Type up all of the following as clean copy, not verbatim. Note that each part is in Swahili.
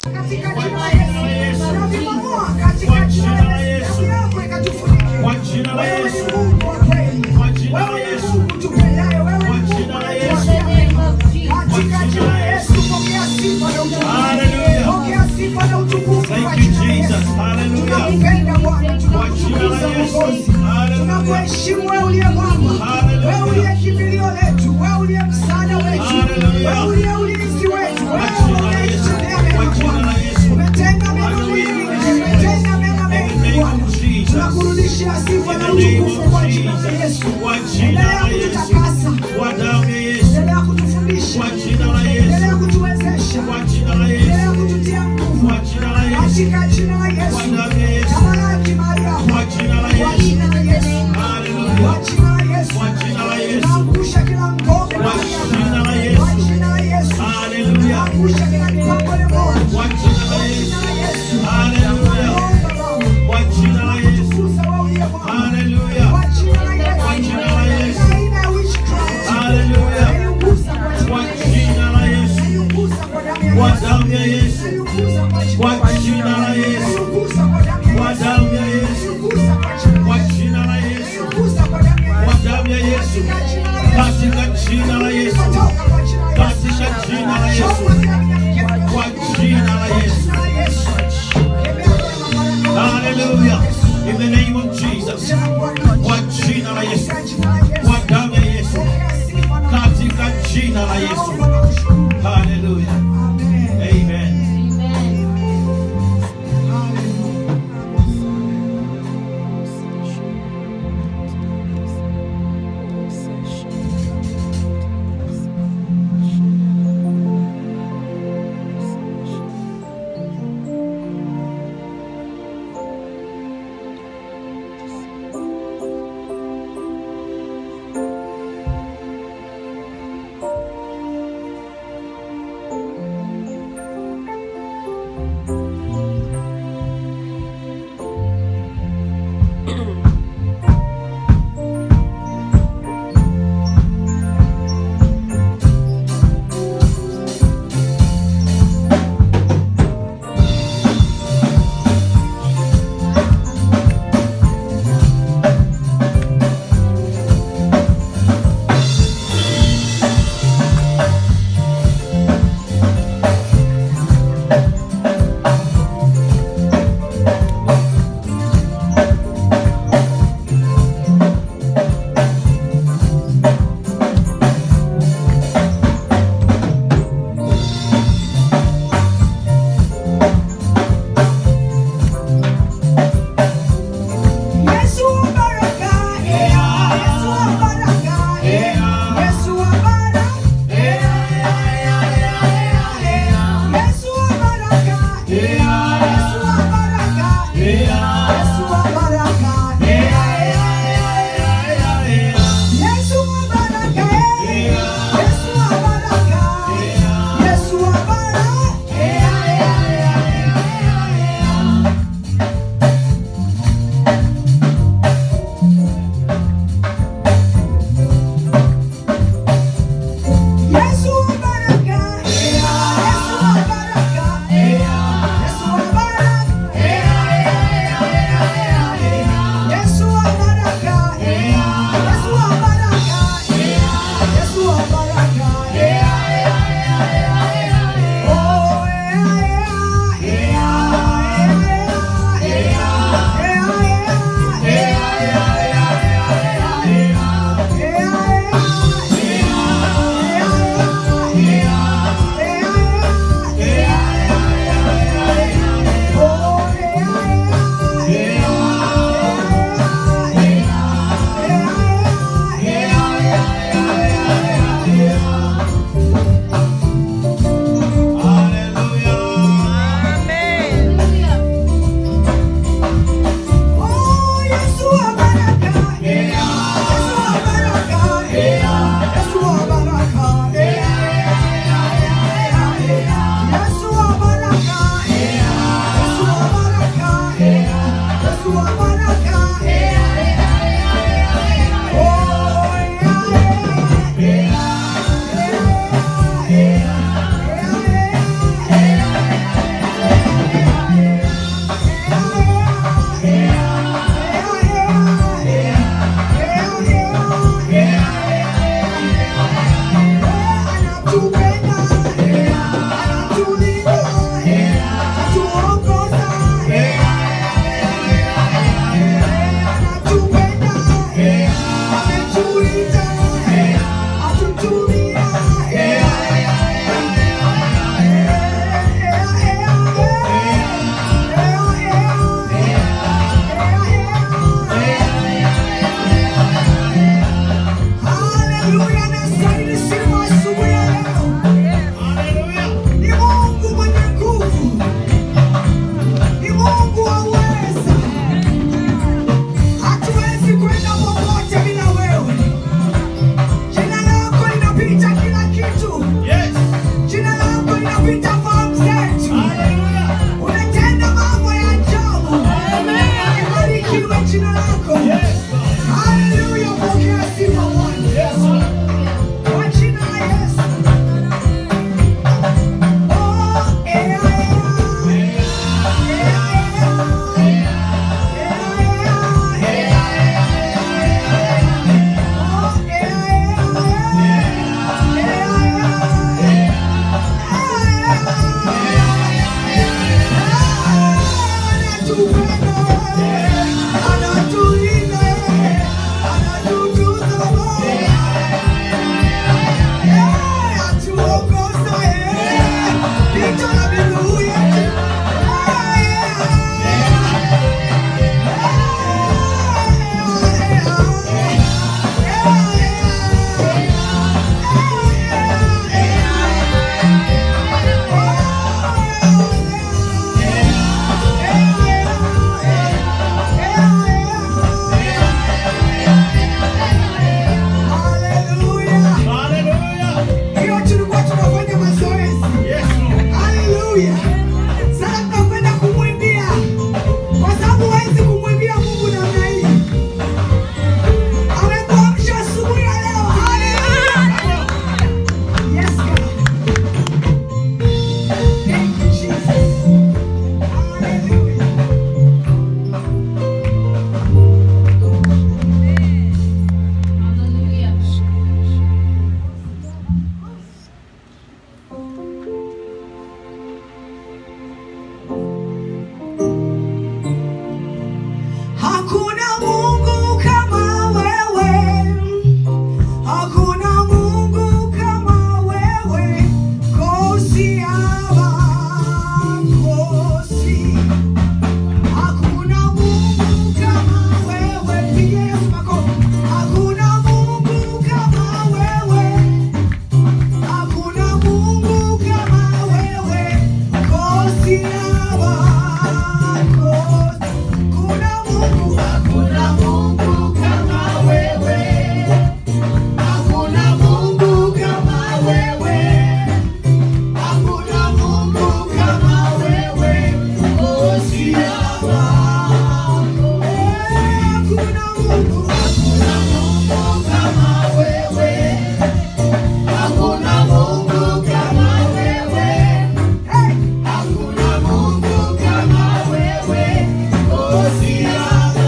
Katika jina la Yesu. Tunavimamua katika jina la Yesu. Damu yako ikatufunike. Kwa jina la Yesu. Wewe ni Mungu wa kweli. Kwa jina la Yesu. Tupendaye wewe. Kwa jina la Yesu. Katika jina la Yesu pokea sifa na utukufu. Hallelujah. Pokea sifa na utukufu. Thank you, Jesus. Hallelujah. Tunakupenda Bwana. Kwa jina la Yesu. Hallelujah. Tunakuheshimu wewe uliye mwamba. Wewe uliye kimbilio letu. Wewe uliye msaada wetu. Wewe uliye ulinzi wetu. Wewe unayetutendea mema. Umetenga mema mengi. Umetenga mema mengi Bwana. Tunakurudishia sifa na utukufu kwa jina la Yesu. Endelea kututakasa. Kwa damu ya Yesu. Endelea kutufundisha. Kwa jina la Yesu. Endelea kutuwezesha. Kwa jina la Yesu. Endelea kututia nguvu. Kwa jina la Yesu. Katika jina la Yesu. Kwa damu ya Yesu. Tamalaki mahali hapa. Kwa jina la Kwa Yesu. jina la Yesu. Hallelujah. Kwa jina la Yesu. Kwa jina la Yesu. Tunaangusha kila ngome Kwa mahali hapa. jina la Yesu. Kwa jina la Yesu. Hallelujah. Tunaangusha kila mipango ya Mungu. Kwa jina la Kwa Yesu. jina la Yesu. Hallelujah. Tunaomba Baba. Kwa jina la Yesu. Tukuza wewe uliye mwamba. Hallelujah. Kwa jina la Yesu. Kwa jina la Yesu. Kila aina ya witchcraft. Hallelujah. Naiunguza kwa Kwa jina la Yesu. jina la Yesu. Naiunguza kwa damu ya Kwa Yesu. damu ya Yesu. Naiunguza kwa Kwa jina la Yesu. Naiunguza kwa damu ya Kwa Yesu. damu ya Yesu. Naiunguza kwa jina Kwa la Yesu. jina la Yesu. Naiunguza kwa damu ya Kwa Yesu. damu ya Yesu. Katika jina la Yesu. Katika jina la Yesu. Toka kwa jina la Yesu. Katika jina la Yesu. Choma kila mnyama. Kwa jina la Yesu. Jina la Yesu. Kemea kwa mabaraka. Hallelujah. In the name of Jesus. Kwa jina la Yesu. Kwa damu ya Yesu. Katika jina la Yesu. Hallelujah. Amen. Amen. Haleluya. Sasa tunakwenda kumwimbia, kwa sababu huwezi kumwimbia Mungu namna hii. Amekuamsha asubuhi ya leo. Haleluya. Yes God. Thank you Jesus. Haleluya. Hakuna Mungu kama wewe, hakuna Mungu kama wewe, kosi aba kosi. Hakuna Mungu kama wewe, pigia Yesu makofi. Hakuna Mungu kama wewe, hakuna Mungu kama wewe, kosi aba kosi. Hakuna Mungu kama wewe, hakuna Mungu kama wewe, hakuna Mungu kama wewe, kosi hapa. Hakuna Mungu kama wewe, hakuna Mungu kama wewe, hakuna Mungu kama wewe, kosi hapa.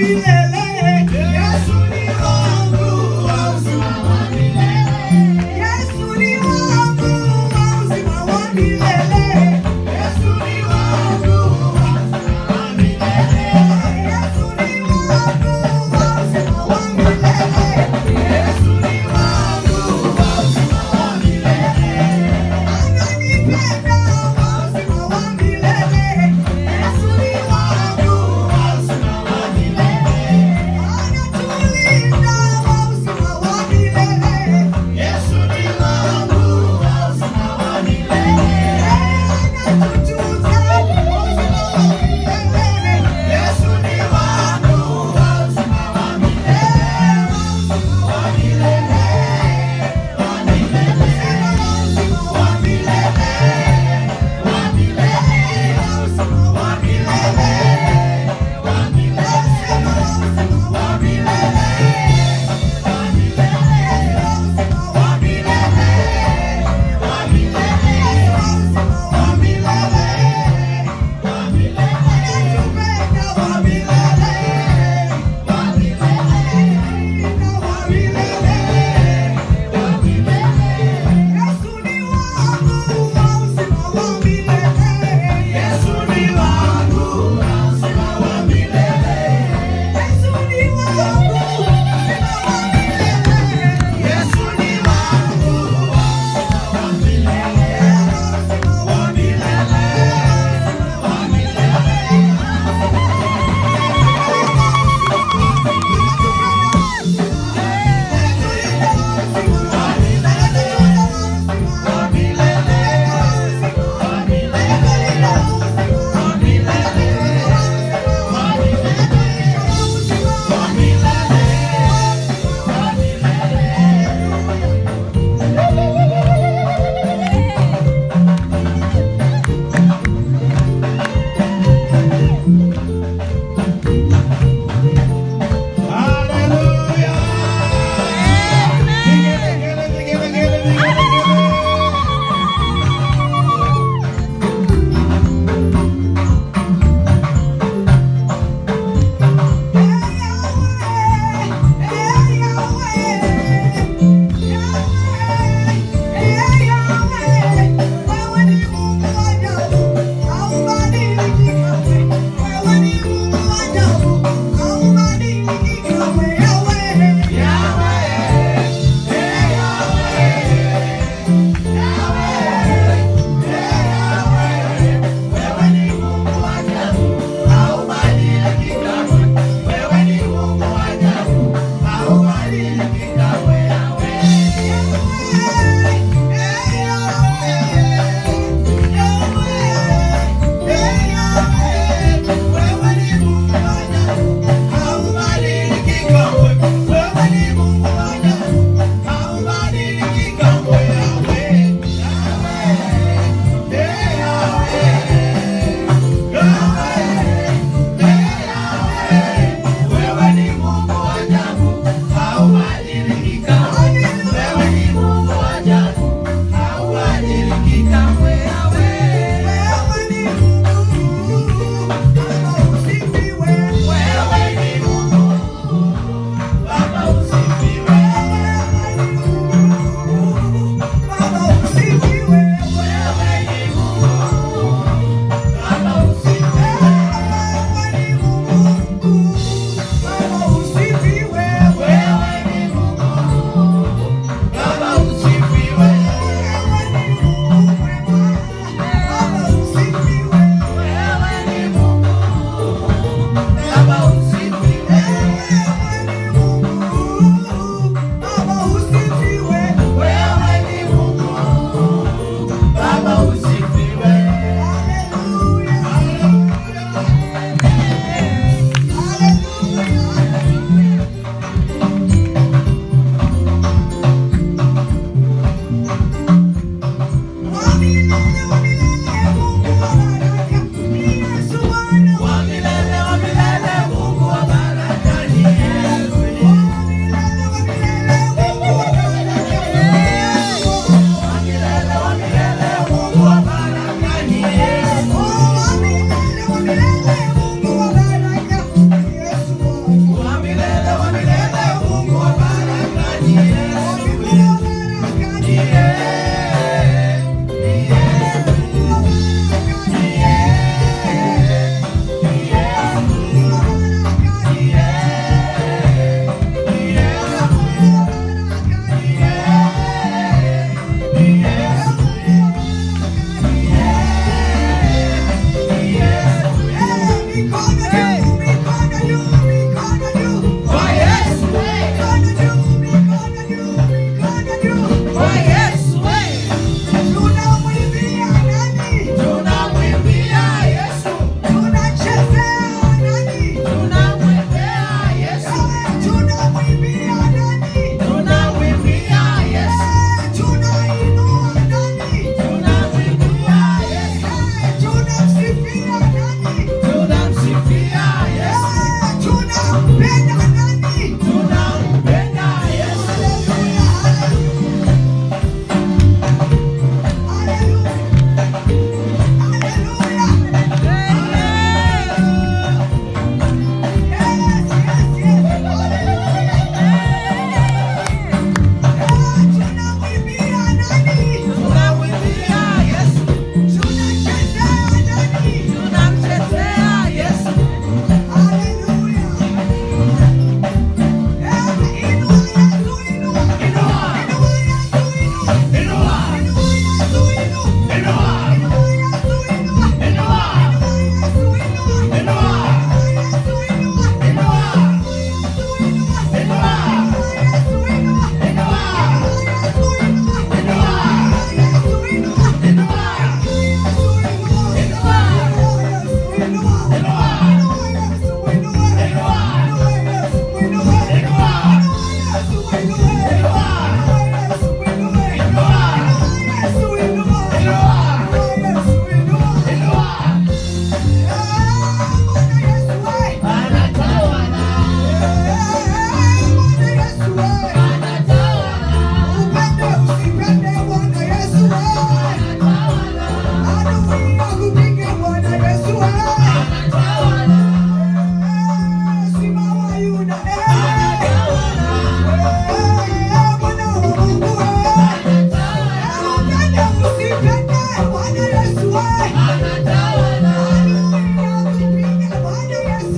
milele. Yesu ni wangu wa uzima wa milele. Yesu ni wangu wa uzima wa milele. Yesu ni wangu wa uzima wa milele. Yesu ni wangu wa uzima wa milele. Yesu ni wangu wa uzima wa milele. Ananipenda wa uzima wa milele. Yesu ni wangu wa uzima wa milele.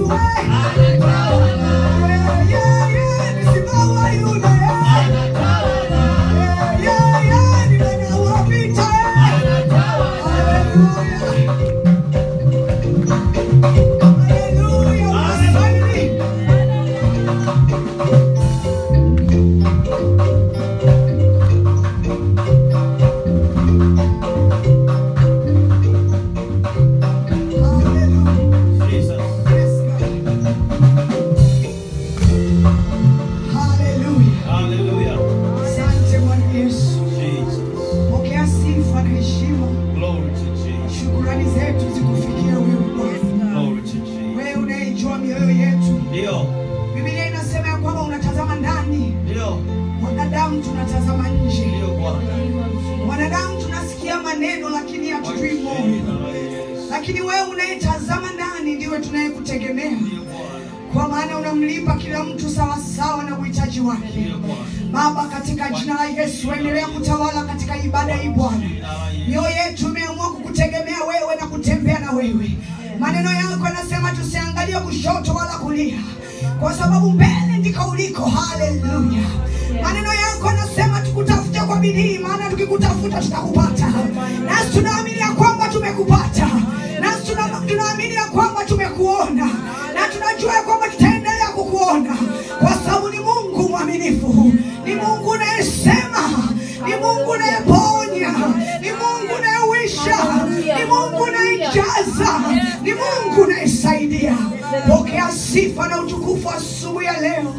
Lakini wewe unayetazama ndani ndiwe tunayekutegemea. Kwa maana unamlipa kila mtu sawa sawa na uhitaji wake. Baba, katika jina la Yesu endelea kutawala katika ibada hii Bwana. Mioyo yetu imeamua kukutegemea wewe na kutembea na wewe. Maneno yako yanasema tusiangalie kushoto wala kulia, kwa sababu mbele ndiko uliko. Haleluya. Maneno yako yanasema tukutafute kwa bidii, maana tukikutafuta tutakupata. Nasi tunaamini ya kwamba tumekupata. Nasi tunaamini ya kwamba tumekuona. Na tunajua ya kwamba tutaendelea kukuona, kwa sababu ni Mungu mwaminifu. Ni Mungu unayesema, ni Mungu unayeponya, ni Mungu unayeuisha, ni Mungu unayejaza, ni Mungu unayesaidia. Pokea sifa na utukufu asubuhi ya leo,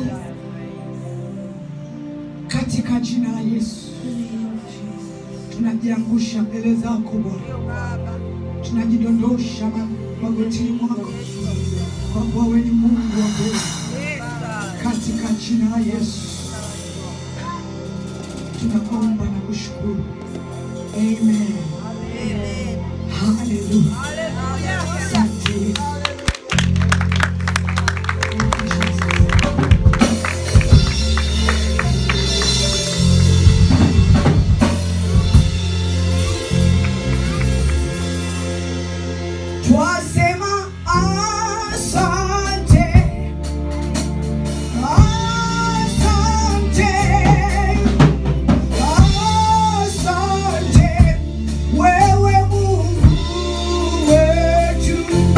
katika jina la Yesu. Tunajiangusha mbele zako Bwana, tunajidondosha magotini mwako, kwa kuwa wewe ni Mungu wa kweli. Katika jina la Yesu tunaomba na kushukuru. Amen. Hallelujah. Asante. Wewe Mungu wetu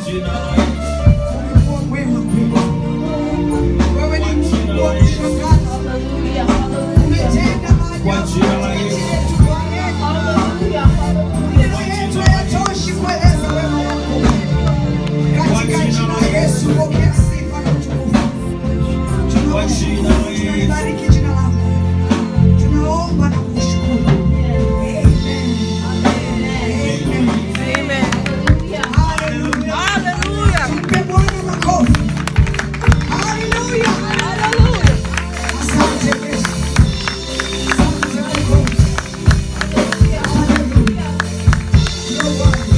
jina la Yesu. Umekuwa mwema kwetu. Wewe ni Mungu wa kushangaza. Umetenda maajabu Kwa jina la Yesu. Maneno yetu hayatoshi kueleza wema wako. Katika jina la Yesu pokea sifa na utukufu. Kwa jina la Yesu. Tunalibariki jina lako. Tunaomba na kushukuru. Amen. Amen. Hallelujah. Mpe Bwana makofi. Hallelujah. Asante Yesu. Asante Mungu. Hallelujah. You're worthy.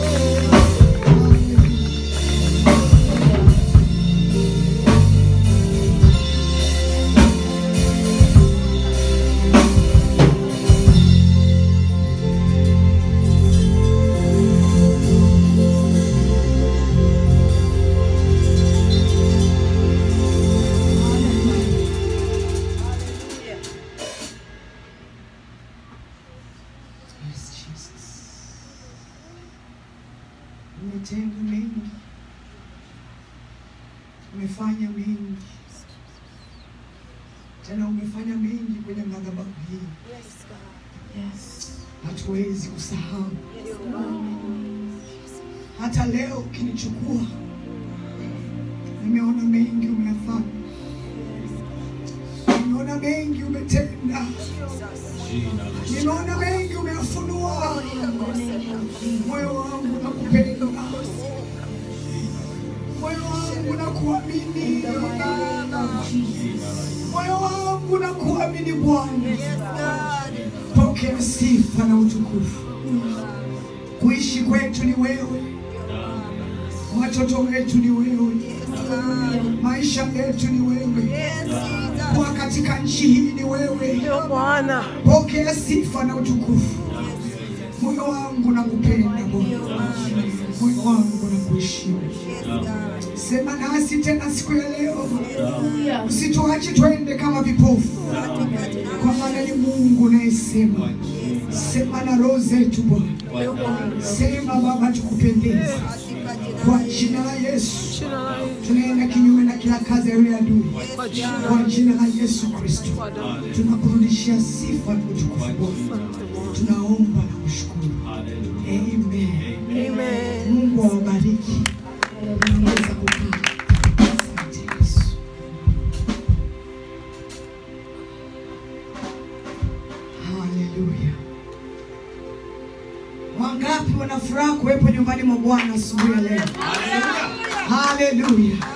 Yes, Jesus. Umetenda mengi. Umefanya mengi. Tena umefanya mengi kwenye madhabahu hii. Hatuwezi kusahau. Hata leo ukinichukua, nimeona mengi umeyafanya. Nimeona mengi umetenda. Jina la Yesu. Nimeona mengi umeyafunua. Moyo wangu nakupenda. Moyo wangu nakuamini. Moyo wangu nakuamini Bwana. Pokea sifa na utukufu. Kuishi kwetu ni wewe. Watoto wetu ni wewe. Maisha yetu ni wewe. Kuwa katika nchi hii ni wewe. Pokea sifa na utukufu. Moyo wangu nakupenda Bwana. Moyo wangu nakuheshimu. Sema nasi tena siku ya leo. Usituache twende kama vipofu. Kwa maana ni Mungu unayesema. Sema na roho zetu Bwana. Sema Baba tukupendeze. Kwa jina la Yesu. Tunaenda kinyume na kila kazi ya yule adui. Kwa jina la Yesu Kristo. Tunakurudishia sifa na utukufu Bwana. Tunaomba na kushukuru. Amen. Mungu awabariki. Unaweza kukaa. Asante Yesu. Hallelujah. Wangapi wana furaha kuwepo nyumbani mwa Bwana asubuhi ya leo? Hallelujah.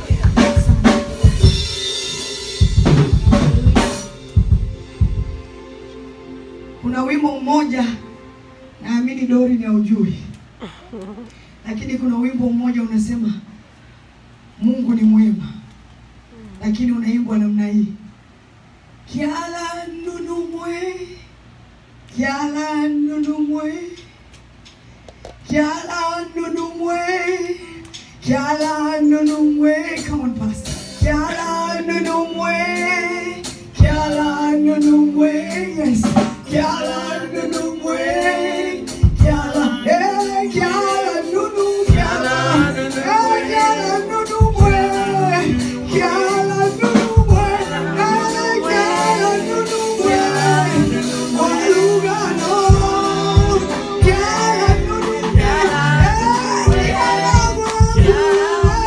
Kuna wimbo mmoja naamini Dori ni haujui. Lakini kuna wimbo mmoja unasema Mungu ni mwema. Lakini unaimbwa namna hii. Kiala nunumwe. Kiala nunumwe. Kiala nunumwe. Kiala nunumwe. Come on, Pastor. Kiala nunumwe. Kiala nunumwe. Yes. Kiala nunumwe. Kiala. Hey, kiala nunu. Kiala. Hey, kiala nunumwe. Kiala nunumwe. Hey, kiala nunumwe. Walugano. Kiala nunumwe. Hey, kiala nunumwe.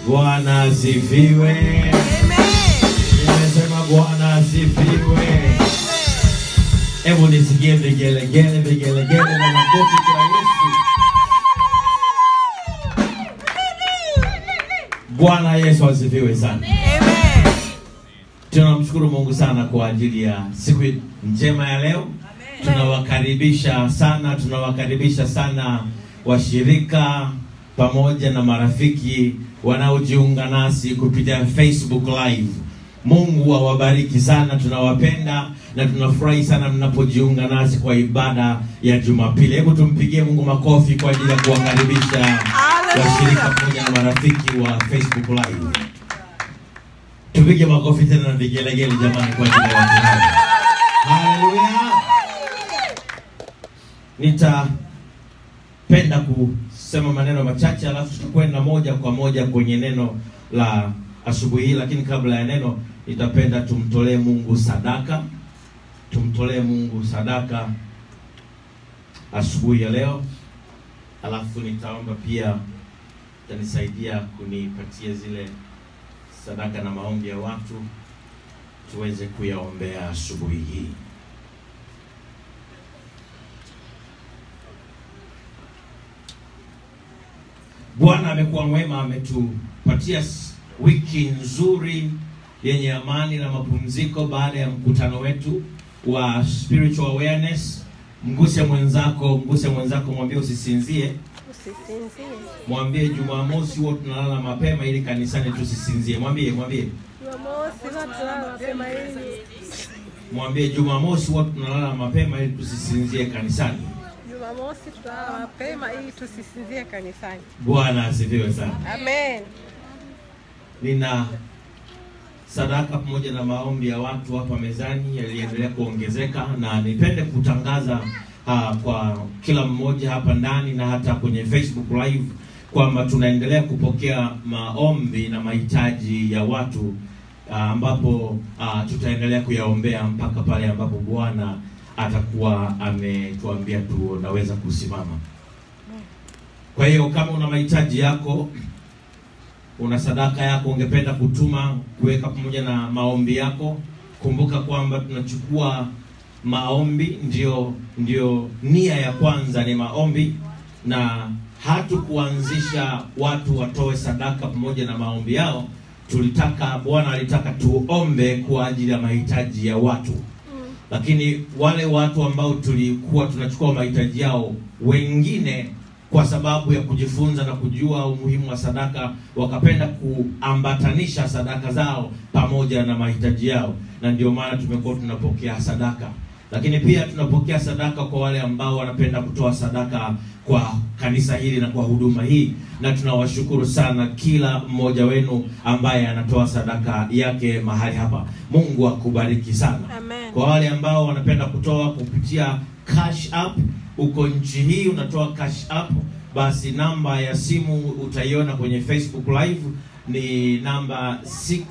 Bwana asifiwe. Nimesema Bwana asifiwe. Hebu nisikie vigelegele na makofi kwa Yesu. Bwana Yesu asifiwe sana. Amen. Tunamshukuru Mungu sana kwa ajili ya siku njema ya leo. Tunawakaribisha sana washirika pamoja na marafiki wanaojiunga nasi kupitia Facebook Live. Mungu awabariki sana, tunawapenda na tunafurahi sana mnapojiunga nasi kwa ibada ya Jumapili. Hebu tumpigie Mungu makofi kwa ajili ya kuwakaribisha washirika pamoja na marafiki wa Facebook Live. Tupige makofi tena na vigelegele jamani kwa ajili ya watu hawa. Haleluya. Nitapenda kusema maneno machache alafu tutakwenda moja kwa moja kwenye neno la asubuhi hii, lakini kabla ya neno nitapenda tumtolee Mungu sadaka. Tumtolee Mungu sadaka asubuhi ya leo. Alafu nitaomba pia tanisaidia kunipatia zile sadaka na maombi ya watu tuweze kuyaombea asubuhi hii. Bwana amekuwa mwema, ametupatia wiki nzuri yenye amani na mapumziko baada ya mkutano wetu wa spiritual awareness. Mguse mwenzako, mwambie usisinzie. Mwambie Jumamosi huwa tunalala mapema ili kanisani tusisinzie. Mwambie. Jumamosi huwa tunalala mapema ili. Mwambie Jumamosi huwa tunalala mapema ili tusisinzie kanisani. Jumamosi tunalala mapema ili tusisinzie kanisani. Bwana asifiwe sana. Amen. Nina sadaka pamoja na maombi ya watu hapa mezani yaliendelea kuongezeka, na nipende kutangaza kwa kila mmoja hapa ndani na hata kwenye Facebook Live kwamba tunaendelea kupokea maombi na mahitaji ya watu ambapo tutaendelea kuyaombea mpaka pale ambapo Bwana atakuwa ametuambia tunaweza kusimama. Kwa hiyo kama una mahitaji yako, una sadaka yako ungependa kutuma kuweka pamoja na maombi yako, kumbuka kwamba tunachukua maombi, ndio nia ya kwanza ni maombi, na hatukuanzisha watu watoe sadaka pamoja na maombi yao. Bwana alitaka tuombe kwa ajili ya mahitaji ya watu. Lakini wale watu ambao tulikuwa tunachukua mahitaji yao, wengine kwa sababu ya kujifunza na kujua umuhimu wa sadaka wakapenda kuambatanisha sadaka zao pamoja na mahitaji yao, na ndio maana tumekuwa tunapokea sadaka. Lakini pia tunapokea sadaka kwa wale ambao wanapenda kutoa sadaka kwa kanisa hili na kwa huduma hii, na tunawashukuru sana kila mmoja wenu ambaye anatoa sadaka yake mahali hapa. Mungu akubariki sana. Amen. Kwa wale ambao wanapenda kutoa kupitia cash app, uko nchi hii unatoa cash app, basi namba ya simu utaiona kwenye Facebook Live, ni namba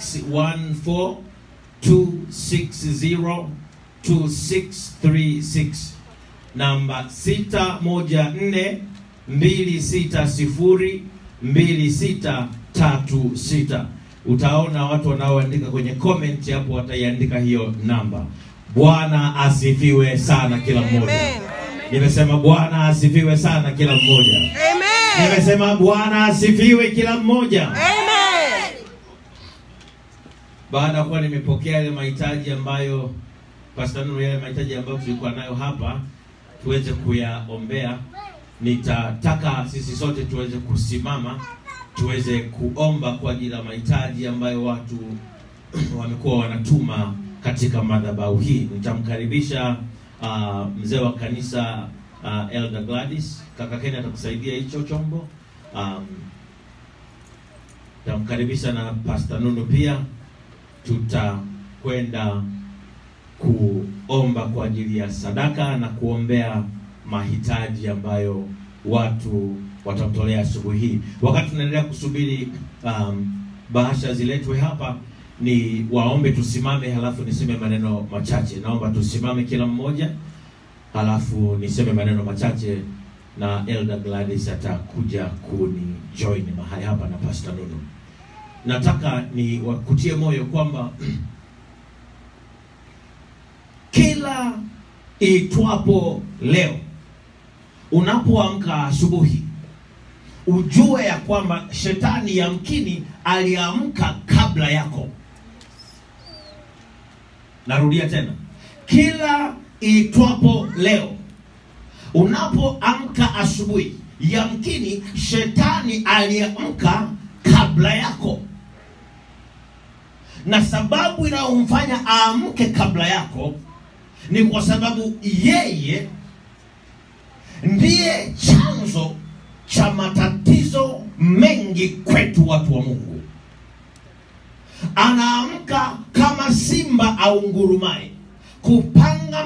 614-260-2636, namba 614-260-2636. Utaona watu wanaoandika kwenye comment hapo wataiandika hiyo namba. Bwana asifiwe sana kila mmoja. Amen. Nimesema Bwana asifiwe sana kila mmoja. Amen. Nimesema Bwana asifiwe kila mmoja. Amen. Baada ya kuwa nimepokea ile mahitaji ambayo Pastor Nuru, yale mahitaji ambayo tulikuwa nayo hapa tuweze kuyaombea, nitataka sisi sote tuweze kusimama tuweze kuomba kwa ajili ya mahitaji ambayo watu wamekuwa wanatuma katika madhabahu hii. Nitamkaribisha mzee wa kanisa Elder Gladys. Kaka Ken atakusaidia hicho chombo. Nitamkaribisha na Pastor Nunu pia. Tutakwenda kuomba kwa ajili ya sadaka na kuombea mahitaji ambayo watu watamtolea asubuhi hii. Wakati tunaendelea kusubiri bahasha ziletwe hapa, ni waombe tusimame, halafu niseme maneno machache. Naomba tusimame kila mmoja, halafu niseme maneno machache, na Elder Gladys atakuja kuni join mahali hapa na Pastor Nunu. nataka ni wakutie moyo kwamba kila itwapo leo, unapoamka asubuhi, ujue ya kwamba shetani yamkini aliamka kabla yako. Narudia tena, kila itwapo leo, unapoamka asubuhi, yamkini shetani aliamka kabla yako. Na sababu inayomfanya aamke kabla yako ni kwa sababu yeye ndiye chanzo cha matatizo mengi kwetu watu wa Mungu. Anaamka kama simba au ngurumaye kupanga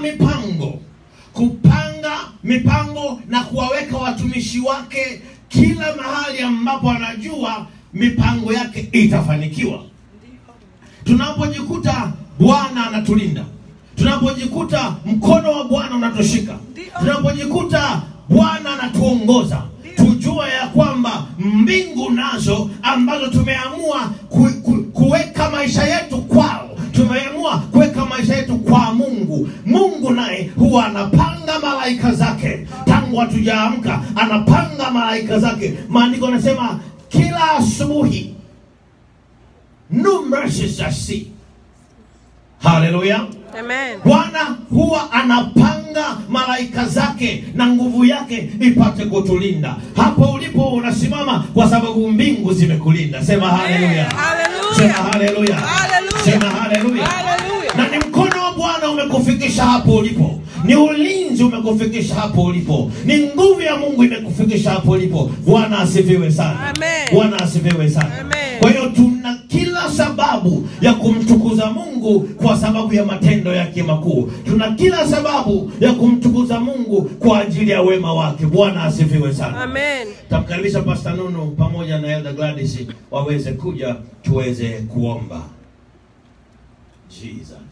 mipango na kuwaweka watumishi wake kila mahali ambapo anajua mipango yake itafanikiwa. Tunapojikuta Bwana anatulinda, tunapojikuta mkono wa Bwana unatushika, tunapojikuta Bwana anatuongoza, tujue ya kwamba mbingu nazo ambazo tumeamua kuweka maisha yetu kwao, tumeamua kuweka maisha yetu kwa Mungu. Mungu naye huwa anapanga malaika zake tangu hatujaamka, anapanga malaika zake. Maandiko yanasema kila asubuhi new mercies I see. Hallelujah. Amen. Bwana huwa anapanga malaika zake na nguvu yake ipate kutulinda. Hapo ulipo unasimama kwa sababu mbingu zimekulinda. Sema haleluya. Sema haleluya. Sema haleluya. Na ni mkono wa Bwana umekufikisha hapo ulipo. Ni ulinzi umekufikisha hapo ulipo. Ni nguvu ya Mungu imekufikisha hapo ulipo. Bwana asifiwe sana. Amen. Bwana asifiwe sana. Amen. Kwa hiyo tuna kila sababu ya kumtukuza Mungu kwa sababu ya matendo yake makuu. Tuna kila sababu ya kumtukuza Mungu kwa ajili ya wema wake. Bwana asifiwe sana. Amen. Tamkaribisha Pastor Nunu pamoja na Elder Gladys waweze kuja tuweze kuomba. Jesus.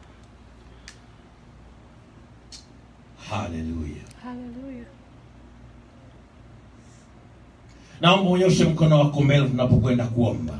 Hallelujah. Hallelujah. Naomba unyoshe mkono wako mbele tunapokwenda kuomba.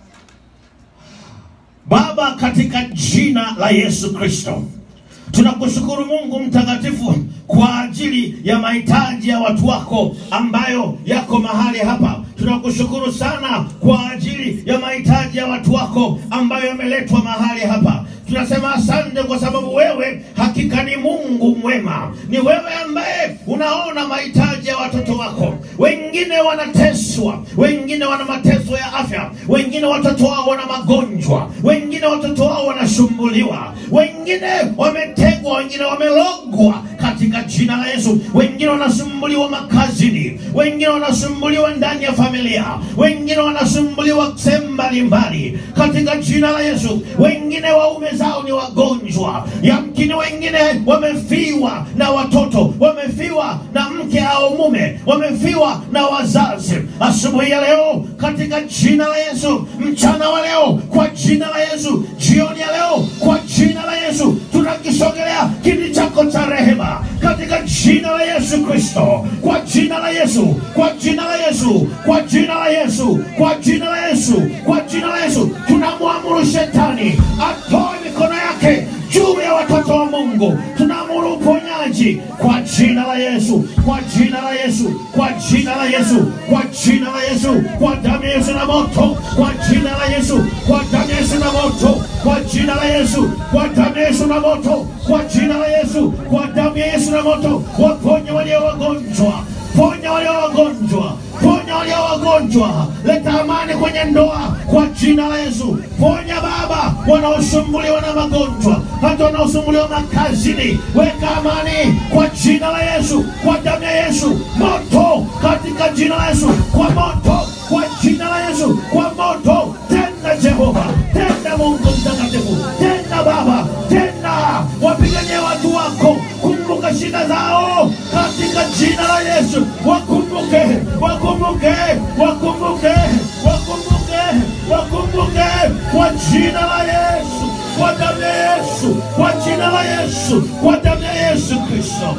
Baba, katika jina la Yesu Kristo, tunakushukuru Mungu mtakatifu kwa ajili ya mahitaji ya watu wako ambayo yako mahali hapa. Tunakushukuru sana kwa ajili ya mahitaji ya watu wako ambayo yameletwa mahali hapa. Tunasema asante kwa sababu wewe hakika ni Mungu mwema. Ni wewe ambaye unaona mahitaji ya watoto wako. Wengine wanateswa, wengine wana mateso ya afya, wengine watoto wao wana magonjwa, wengine watoto wao wanasumbuliwa, wengine wametegwa, wengine wamelogwa katika jina la Yesu. Wengine wanasumbuliwa makazini, wengine wanasumbuliwa ndani ya familia, wengine wanasumbuliwa sehemu mbalimbali katika jina la Yesu. Wengine waume zao ni wagonjwa, yamkini wengine wamefiwa na watoto, wamefiwa na mke au mume, wamefiwa na wazazi. Asubuhi ya leo katika jina la Yesu, mchana wa leo kwa jina la Yesu, jioni ya leo kwa jina la Yesu, tunakisogelea kiti chako cha rehema katika jina la Yesu Kristo. Kwa jina la Yesu, kwa jina la Yesu, kwa jina la Yesu, kwa jina la Yesu, kwa jina la Yesu, tunamwamuru shetani atoe mikono yake juu ya watoto wa Mungu. Tunamuru uponyaji kwa jina la Yesu, kwa jina la Yesu, kwa jina la Yesu, kwa jina la Yesu, kwa damu ya Yesu na moto, kwa jina la Yesu, kwa damu ya Yesu na moto, kwa jina la Yesu, kwa damu ya Yesu na moto, kwa jina la Yesu, kwa damu ya Yesu na moto. Waponye walio wagonjwa, ponya walio wagonjwa, ponya walio wagonjwa. Leta amani kwenye ndoa kwa jina la Yesu. Ponya Baba wanaosumbuliwa na magonjwa, hata wanaosumbuliwa makazini. Weka amani kwa jina la Yesu, kwa damu ya Yesu. Moto katika jina la Yesu, kwa moto kwa jina la Yesu, kwa moto. Tenda Jehova, tenda Mungu mtakatifu, tenda Baba, tenda. Wapiganie watu wako, kumbuka shida zao katika jina la Yesu. Wakumbuke, wakumbuke, wakumbuke, wakumbuke, wakumbuke kwa jina la Yesu, kwa damu ya Yesu, kwa jina la Yesu, kwa damu ya Yesu Kristo.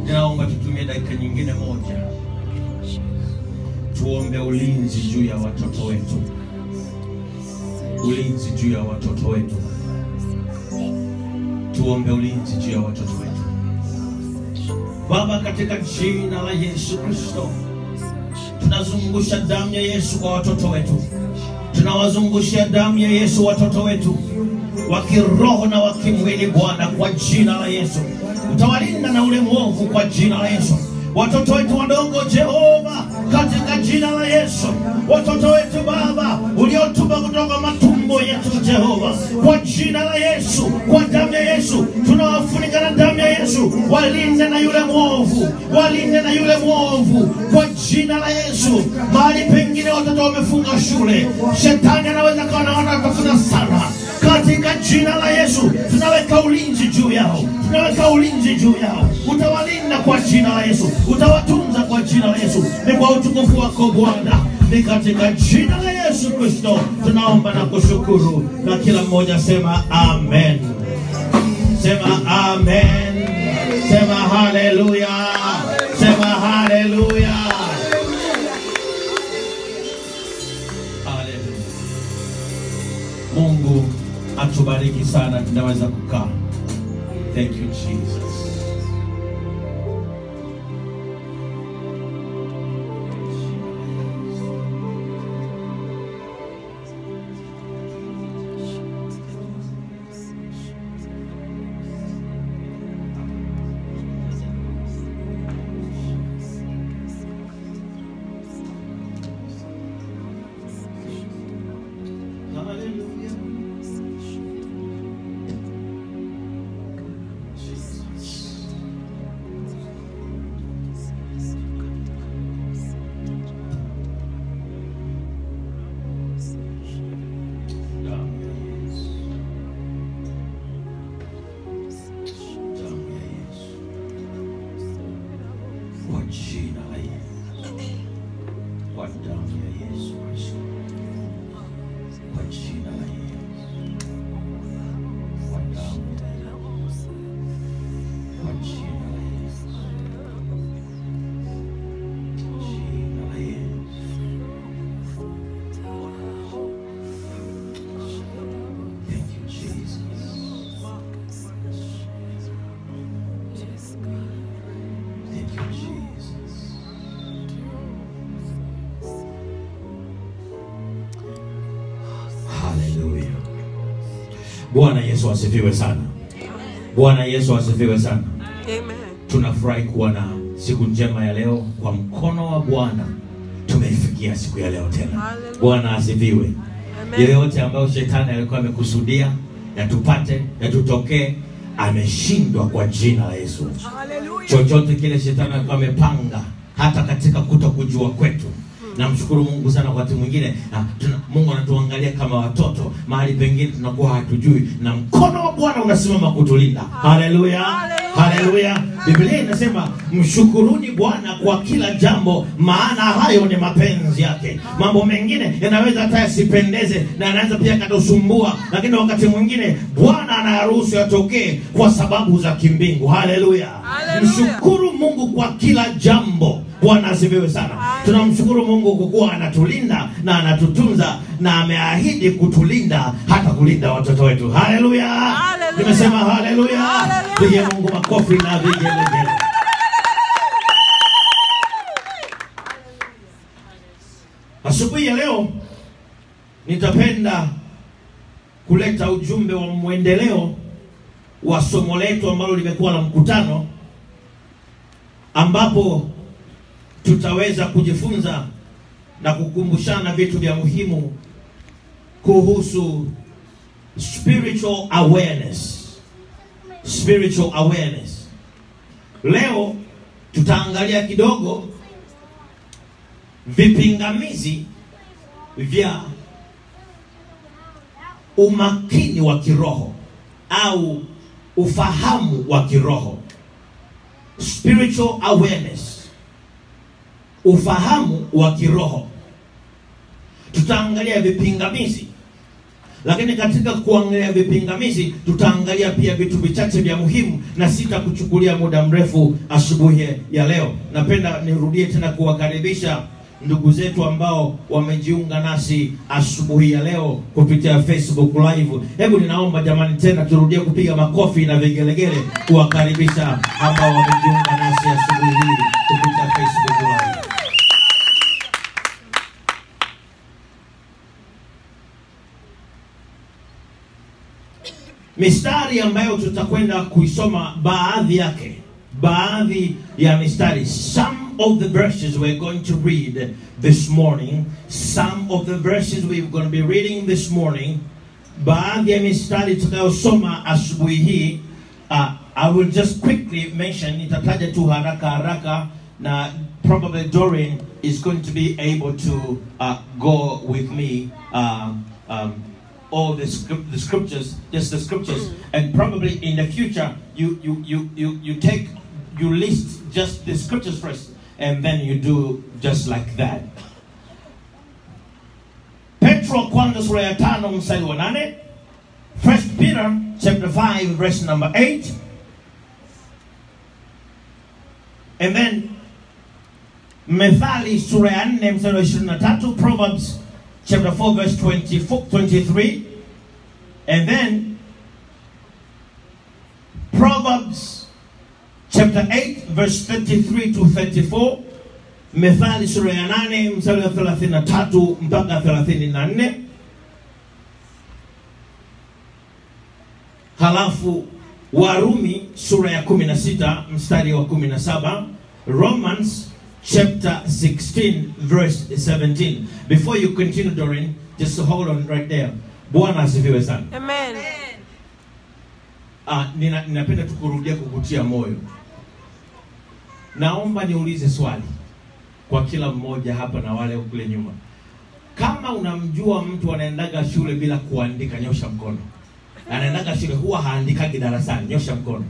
Ninaomba tutumie dakika nyingine moja tuombe ulinzi juu ya watoto wetu. Ulinzi juu ya watoto wetu. Tuombe ulinzi juu ya watoto wetu. Baba, katika jina la Yesu Kristo, tunazungusha damu ya Yesu kwa watoto wetu. Tunawazungushia damu ya Yesu watoto wetu wa kiroho na wa kimwili. Bwana, kwa jina la Yesu utawalinda na ule mwovu kwa jina la Yesu. Watoto wetu wadogo, Jehova, katika jina la Yesu. Watoto wetu Baba, uliotupa kutoka matumbo yetu Jehova, kwa jina la Yesu, kwa damu ya Yesu, tunawafunika na damu ya Yesu. Walinde na yule mwovu, walinde na yule mwovu kwa jina la Yesu. Mahali pengine watoto wamefunga shule, shetani anaweza kuwa anaona atafuna sana. Katika jina la Yesu tunaweka ulinzi juu yao. Tunaweka ulinzi juu yao. Utawalinda kwa jina la Yesu. Utawatunza kwa jina la Yesu. Ni kwa utukufu wako Bwana. Ni katika jina la Yesu Kristo tunaomba na kushukuru. Na kila mmoja sema amen. Sema amen. Sema haleluya. Sema haleluya. Mungu atubariki sana. Tunaweza kukaa. Thank you Jesus. Bwana Yesu asifiwe sana. Bwana Yesu asifiwe sana. Amen. Tunafurahi kuwa na siku njema ya leo. Kwa mkono wa Bwana tumeifikia siku ya leo tena. Bwana asifiwe. Yale yote ambayo shetani alikuwa amekusudia yatupate, yatutokee, ameshindwa kwa jina la Yesu. Hallelujah. Chochote kile shetani alikuwa amepanga hata katika kutokujua kwetu, namshukuru Mungu sana. Wakati mwingine Mungu anatuangalia kama watoto, mahali pengine tunakuwa hatujui, na mkono wa Bwana unasimama kutulinda. Haleluya, haleluya. Biblia inasema mshukuruni Bwana kwa kila jambo, maana hayo ni mapenzi yake. Mambo mengine yanaweza hata yasipendeze na yanaweza pia katusumbua, lakini wakati mwingine Bwana anaruhusu yatokee kwa sababu za kimbingu. Haleluya. Mshukuru Mungu kwa kila jambo. Bwana asifiwe sana. Tunamshukuru Mungu kwa kuwa anatulinda na anatutunza, na ameahidi kutulinda hata kulinda watoto wetu. Haleluya. Nimesema haleluya. Pigie Mungu makofi na vigelegele. Asubuhi ya leo nitapenda kuleta ujumbe wa mwendeleo wa somo letu ambalo limekuwa na mkutano, ambapo tutaweza kujifunza na kukumbushana vitu vya muhimu kuhusu spiritual awareness. Spiritual awareness. Leo tutaangalia kidogo vipingamizi vya umakini wa kiroho au ufahamu wa kiroho. Spiritual awareness. Ufahamu wa kiroho. Tutaangalia vipingamizi Lakini katika kuangalia vipingamizi tutaangalia pia vitu vichache vya muhimu, na sitakuchukulia muda mrefu asubuhi ya leo. Napenda nirudie tena kuwakaribisha ndugu zetu ambao wamejiunga nasi asubuhi ya leo kupitia Facebook Live. Hebu ninaomba jamani tena turudie kupiga makofi na vigelegele kuwakaribisha ambao wamejiunga nasi asubuhi hii kupitia Facebook Live. Mistari ambayo tutakwenda kuisoma baadhi ya mistari, some of the verses we're going to read this morning, baadhi ya mistari tutakayosoma asubuhi hii. I will just quickly mention, nitataja tu haraka na probably Dorian is going to be able to go with me all the scriptures, just the scriptures, and probably in the future you list just the scriptures first, and then you do just like that. Petro kwanza sura ya 5 mstari wa 8, 1 Peter chapter 5 verse number 8, and then Methali sura ya 4 mstari wa 23, Proverbs chapter 4 verse 23, and then Proverbs chapter 8 verse 33 to 34, Methali sura ya 8 mstari wa 33 mpaka 34, halafu Warumi sura ya 16 mstari wa 17, Romans chapter 16 verse 17. Before you continue, Doreen, just hold on right there. Bwana asifiwe sana. Amen. Ninapenda tu kurudia kukutia moyo. Naomba niulize swali kwa kila mmoja hapa na wale kule nyuma. Kama unamjua mtu anaendaga shule bila kuandika, nyosha mkono. Anaendaga shule huwa haandikagi darasani, nyosha mkono.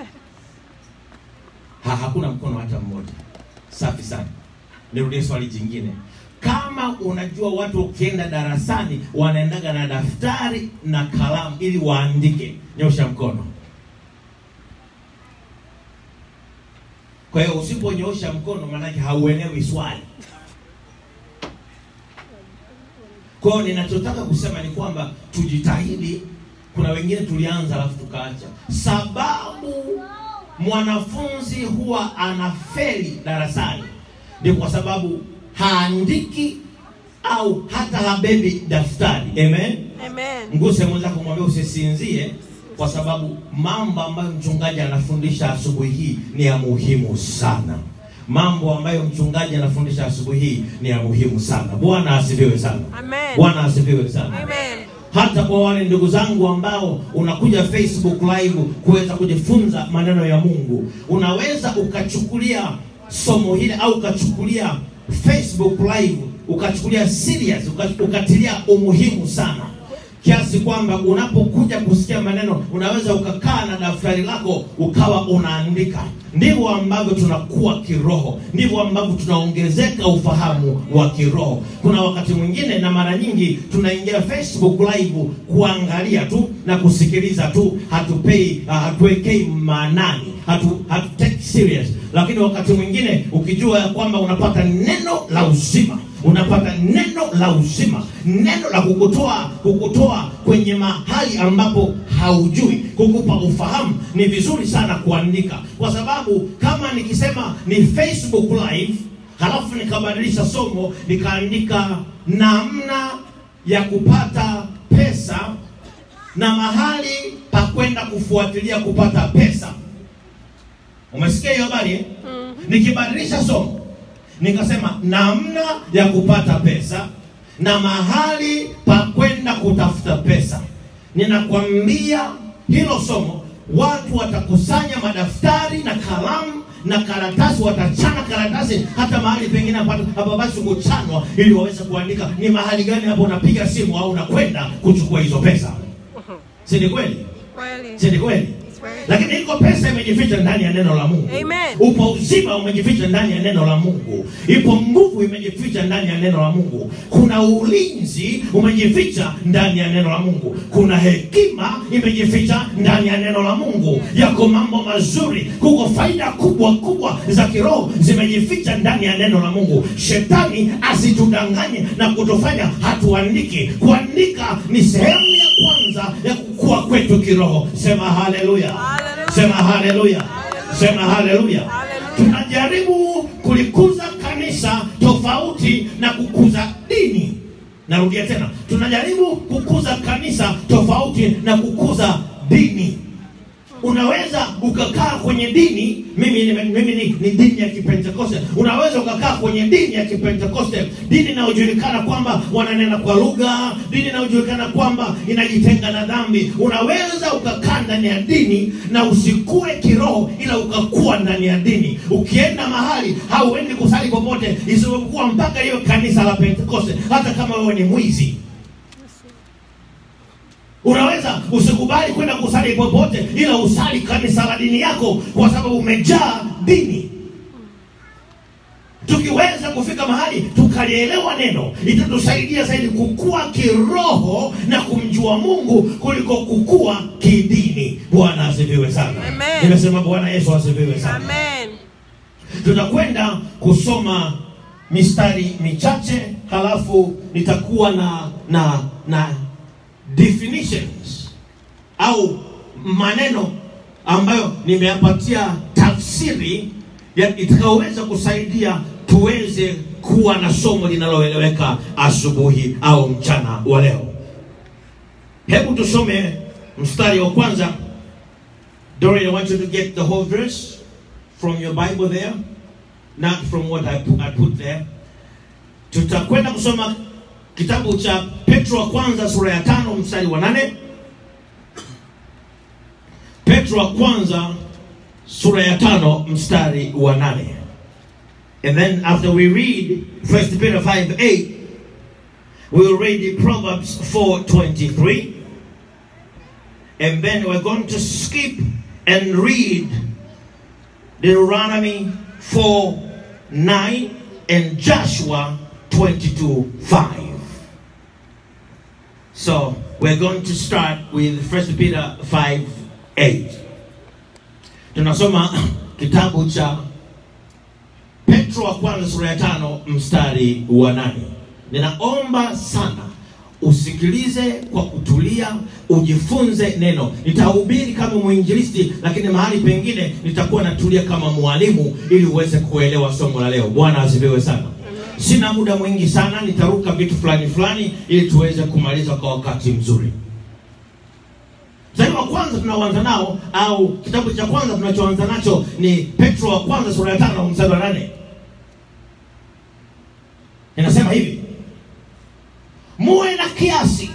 Hakuna mkono hata mmoja. Safi sana. Nirudie swali jingine. Kama unajua watu ukienda darasani wanaendaga na daftari na kalamu ili waandike, nyosha mkono. Kwa hiyo usiponyosha mkono maana yake hauelewi swali. Kwa hiyo ninachotaka kusema ni kwamba tujitahidi. Kuna wengine tulianza alafu tukaacha. Sababu mwanafunzi huwa anafeli darasani ni kwa sababu haandiki au hata habebi daftari. Amen. Amen. Nguse mwenzako kumwambia usisinzie, kwa sababu mambo ambayo mchungaji anafundisha asubuhi hii ni ya muhimu sana. Mambo ambayo mchungaji anafundisha asubuhi hii ni ya muhimu sana. Bwana asifiwe sana. Amen. Bwana asifiwe sana. Amen. Hata kwa wale ndugu zangu ambao unakuja Facebook Live kuweza kujifunza maneno ya Mungu, unaweza ukachukulia somo hili au ukachukulia Facebook Live ukachukulia serious, ukatilia umuhimu sana, kiasi kwamba unapokuja kusikia maneno unaweza ukakaa na daftari lako ukawa unaandika. Ndivyo ambavyo tunakuwa kiroho, ndivyo ambavyo tunaongezeka ufahamu wa kiroho. Kuna wakati mwingine na mara nyingi tunaingia Facebook Live kuangalia tu na kusikiliza tu, hatuwekei maanani, take serious. Lakini wakati mwingine ukijua ya kwamba unapata neno la uzima, unapata neno la uzima, neno la kukutoa kwenye mahali ambapo haujui, kukupa ufahamu, ni vizuri sana kuandika. Kwa sababu kama nikisema ni Facebook Live halafu nikabadilisha somo nikaandika namna ya kupata pesa na mahali pa kwenda kufuatilia kupata pesa, umesikia hiyo habari? Nikibadilisha somo nikasema namna ya kupata pesa na mahali pa kwenda kutafuta pesa, ninakwambia hilo somo watu watakusanya madaftari na kalamu na karatasi, watachana karatasi hata mahali pengine hapa basi kuchanwa, ili waweze kuandika ni mahali gani hapo unapiga simu au unakwenda kuchukua hizo pesa. Si ni kweli? Kweli. Si ni kweli? Lakini iko pesa imejificha ndani ya neno la Mungu. Amen. Upo uzima umejificha ndani ya neno la Mungu. Ipo nguvu imejificha ndani ya neno la Mungu. Kuna ulinzi umejificha ndani ya neno la Mungu. Kuna hekima imejificha ndani ya neno la Mungu. Yako mambo mazuri, kuko faida kubwa za kiroho zimejificha ndani ya neno la Mungu. Shetani asitudanganye na kutufanya hatuandiki. Kuandika ni sehemu ya kwanza ya kukua kwetu kiroho. Sema haleluya. Sema haleluya. Sema haleluya. Tunajaribu kulikuza kanisa tofauti na kukuza dini. Narudia tena. Tunajaribu kukuza kanisa tofauti na kukuza dini. Unaweza ukakaa kwenye dini, mimi ni dini ya Kipentekoste. Unaweza ukakaa kwenye dini ya Kipentekoste, dini inayojulikana kwamba wananena kwa lugha, dini inayojulikana kwamba inajitenga na dhambi. Unaweza ukakaa ndani ya dini na usikue kiroho, ila ukakuwa ndani ya dini. Ukienda mahali hauendi kusali popote isipokuwa mpaka hiyo kanisa la Pentekoste, hata kama wewe ni mwizi. Unaweza usikubali kwenda kusali popote, ila usali kanisa la dini yako, kwa sababu umejaa dini. Tukiweza kufika mahali tukalielewa neno, itatusaidia zaidi kukua kiroho na kumjua Mungu kuliko kukua kidini. Bwana asifiwe sana. Nimesema Bwana Yesu asifiwe sana. Amen. Tutakwenda kusoma mistari michache, halafu nitakuwa na definitions au maneno ambayo nimeyapatia tafsiri itakayoweza kusaidia tuweze kuwa na somo linaloeleweka asubuhi au mchana wa leo. Hebu tusome mstari wa kwanza. Dorian, I want you to get the whole verse from your Bible there, not from what I put there. Tutakwenda kusoma kitabu cha Petro wa kwanza sura ya 5 mstari wa 8. Petro wa kwanza sura ya 5 mstari wa 8. And then after we read 1 Peter 5:8, we will read Proverbs 4:23. And then we're going to skip and read Deuteronomy 4:9 and Joshua 22:5. So we're going to start with 1 Peter 5:8. Tunasoma kitabu cha Petro wa kwanza sura ya 5 mstari wa 8. Ninaomba sana usikilize kwa kutulia, ujifunze neno. Nitahubiri kama mwinjilisti, lakini mahali pengine nitakuwa natulia kama mwalimu ili uweze kuelewa somo la leo. Bwana asifiwe sana. Sina muda mwingi sana, nitaruka vitu fulani ili tuweze kumaliza kwa wakati mzuri. Mstari wa kwanza tunaoanza nao, au kitabu cha kwanza tunachoanza nacho ni Petro wa kwanza sura ya 5 mstari wa 8. Inasema hivi: muwe na kiasi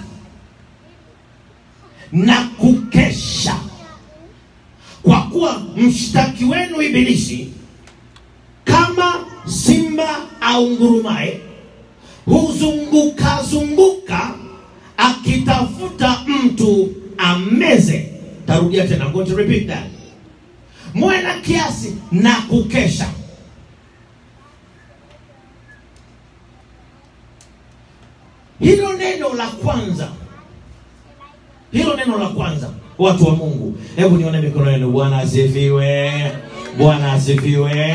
na kukesha, kwa kuwa mshtaki wenu Ibilisi kama simba au ngurumaye huzunguka akitafuta mtu ameze. Tarudia tena, I'm going to repeat that. Muwe na kiasi na kukesha. Hilo neno la kwanza, watu wa Mungu, hebu nione mikono yenu. Bwana asifiwe. Bwana asifiwe.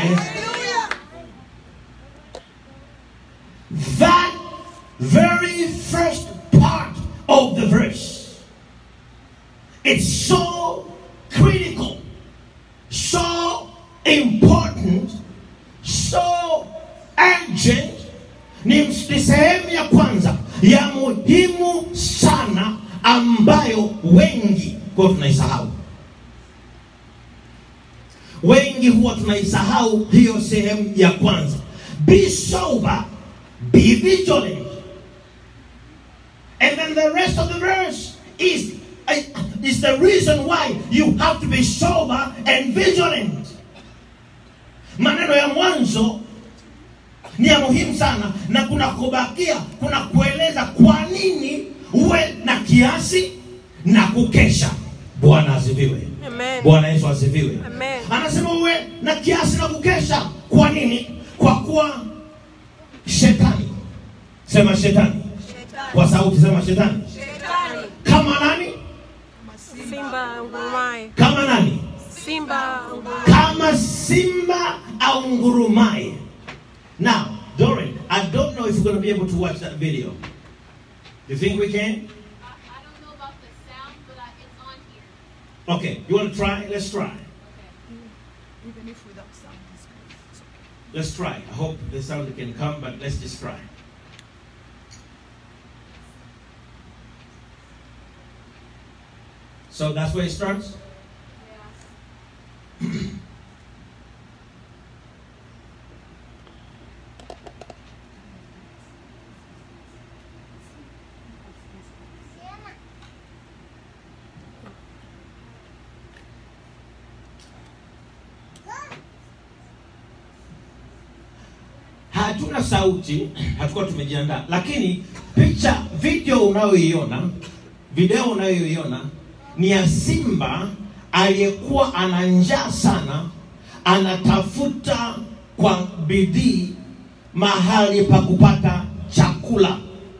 That very first part of the verse, it's so critical, so important, so urgent. Ni sehemu ya kwanza ya muhimu sana ambayo wengi kwa tunaisahau. Wengi huwa tunaisahau hiyo sehemu ya kwanza. Be sober, be vigilant. And then the rest of the verse is the reason why you have to be sober and vigilant. Maneno ya mwanzo ni ya muhimu sana, na kuna kubakia, kuna kueleza kwa nini uwe na kiasi na kukesha. Bwana asifiwe. Amen. Bwana Yesu asifiwe. Amen. Anasema uwe na kiasi na kukesha. Kwa nini? Kwa kuwa shetani. Sema shetani. Kwa sauti sema shetani. Shetani. Kama nani? Simba ngurumaye. Kama nani? Simba ngurumaye. Kama simba au ngurumaye. Now, Doreen, I don't know if you're going to be able to watch that video. You think we can? I don't know about the sound, but it's on here. Okay, you want to try? Let's try. Even if without sound, it's good. It's okay. Let's try. I hope the sound can come, but let's just try. So that's where it starts? Yeah. Hatuna sauti, hatukuwa tumejiandaa, lakini video unayoiona ni ya simba aliyekuwa ana njaa sana, anatafuta kwa bidii mahali pa kupata chakula.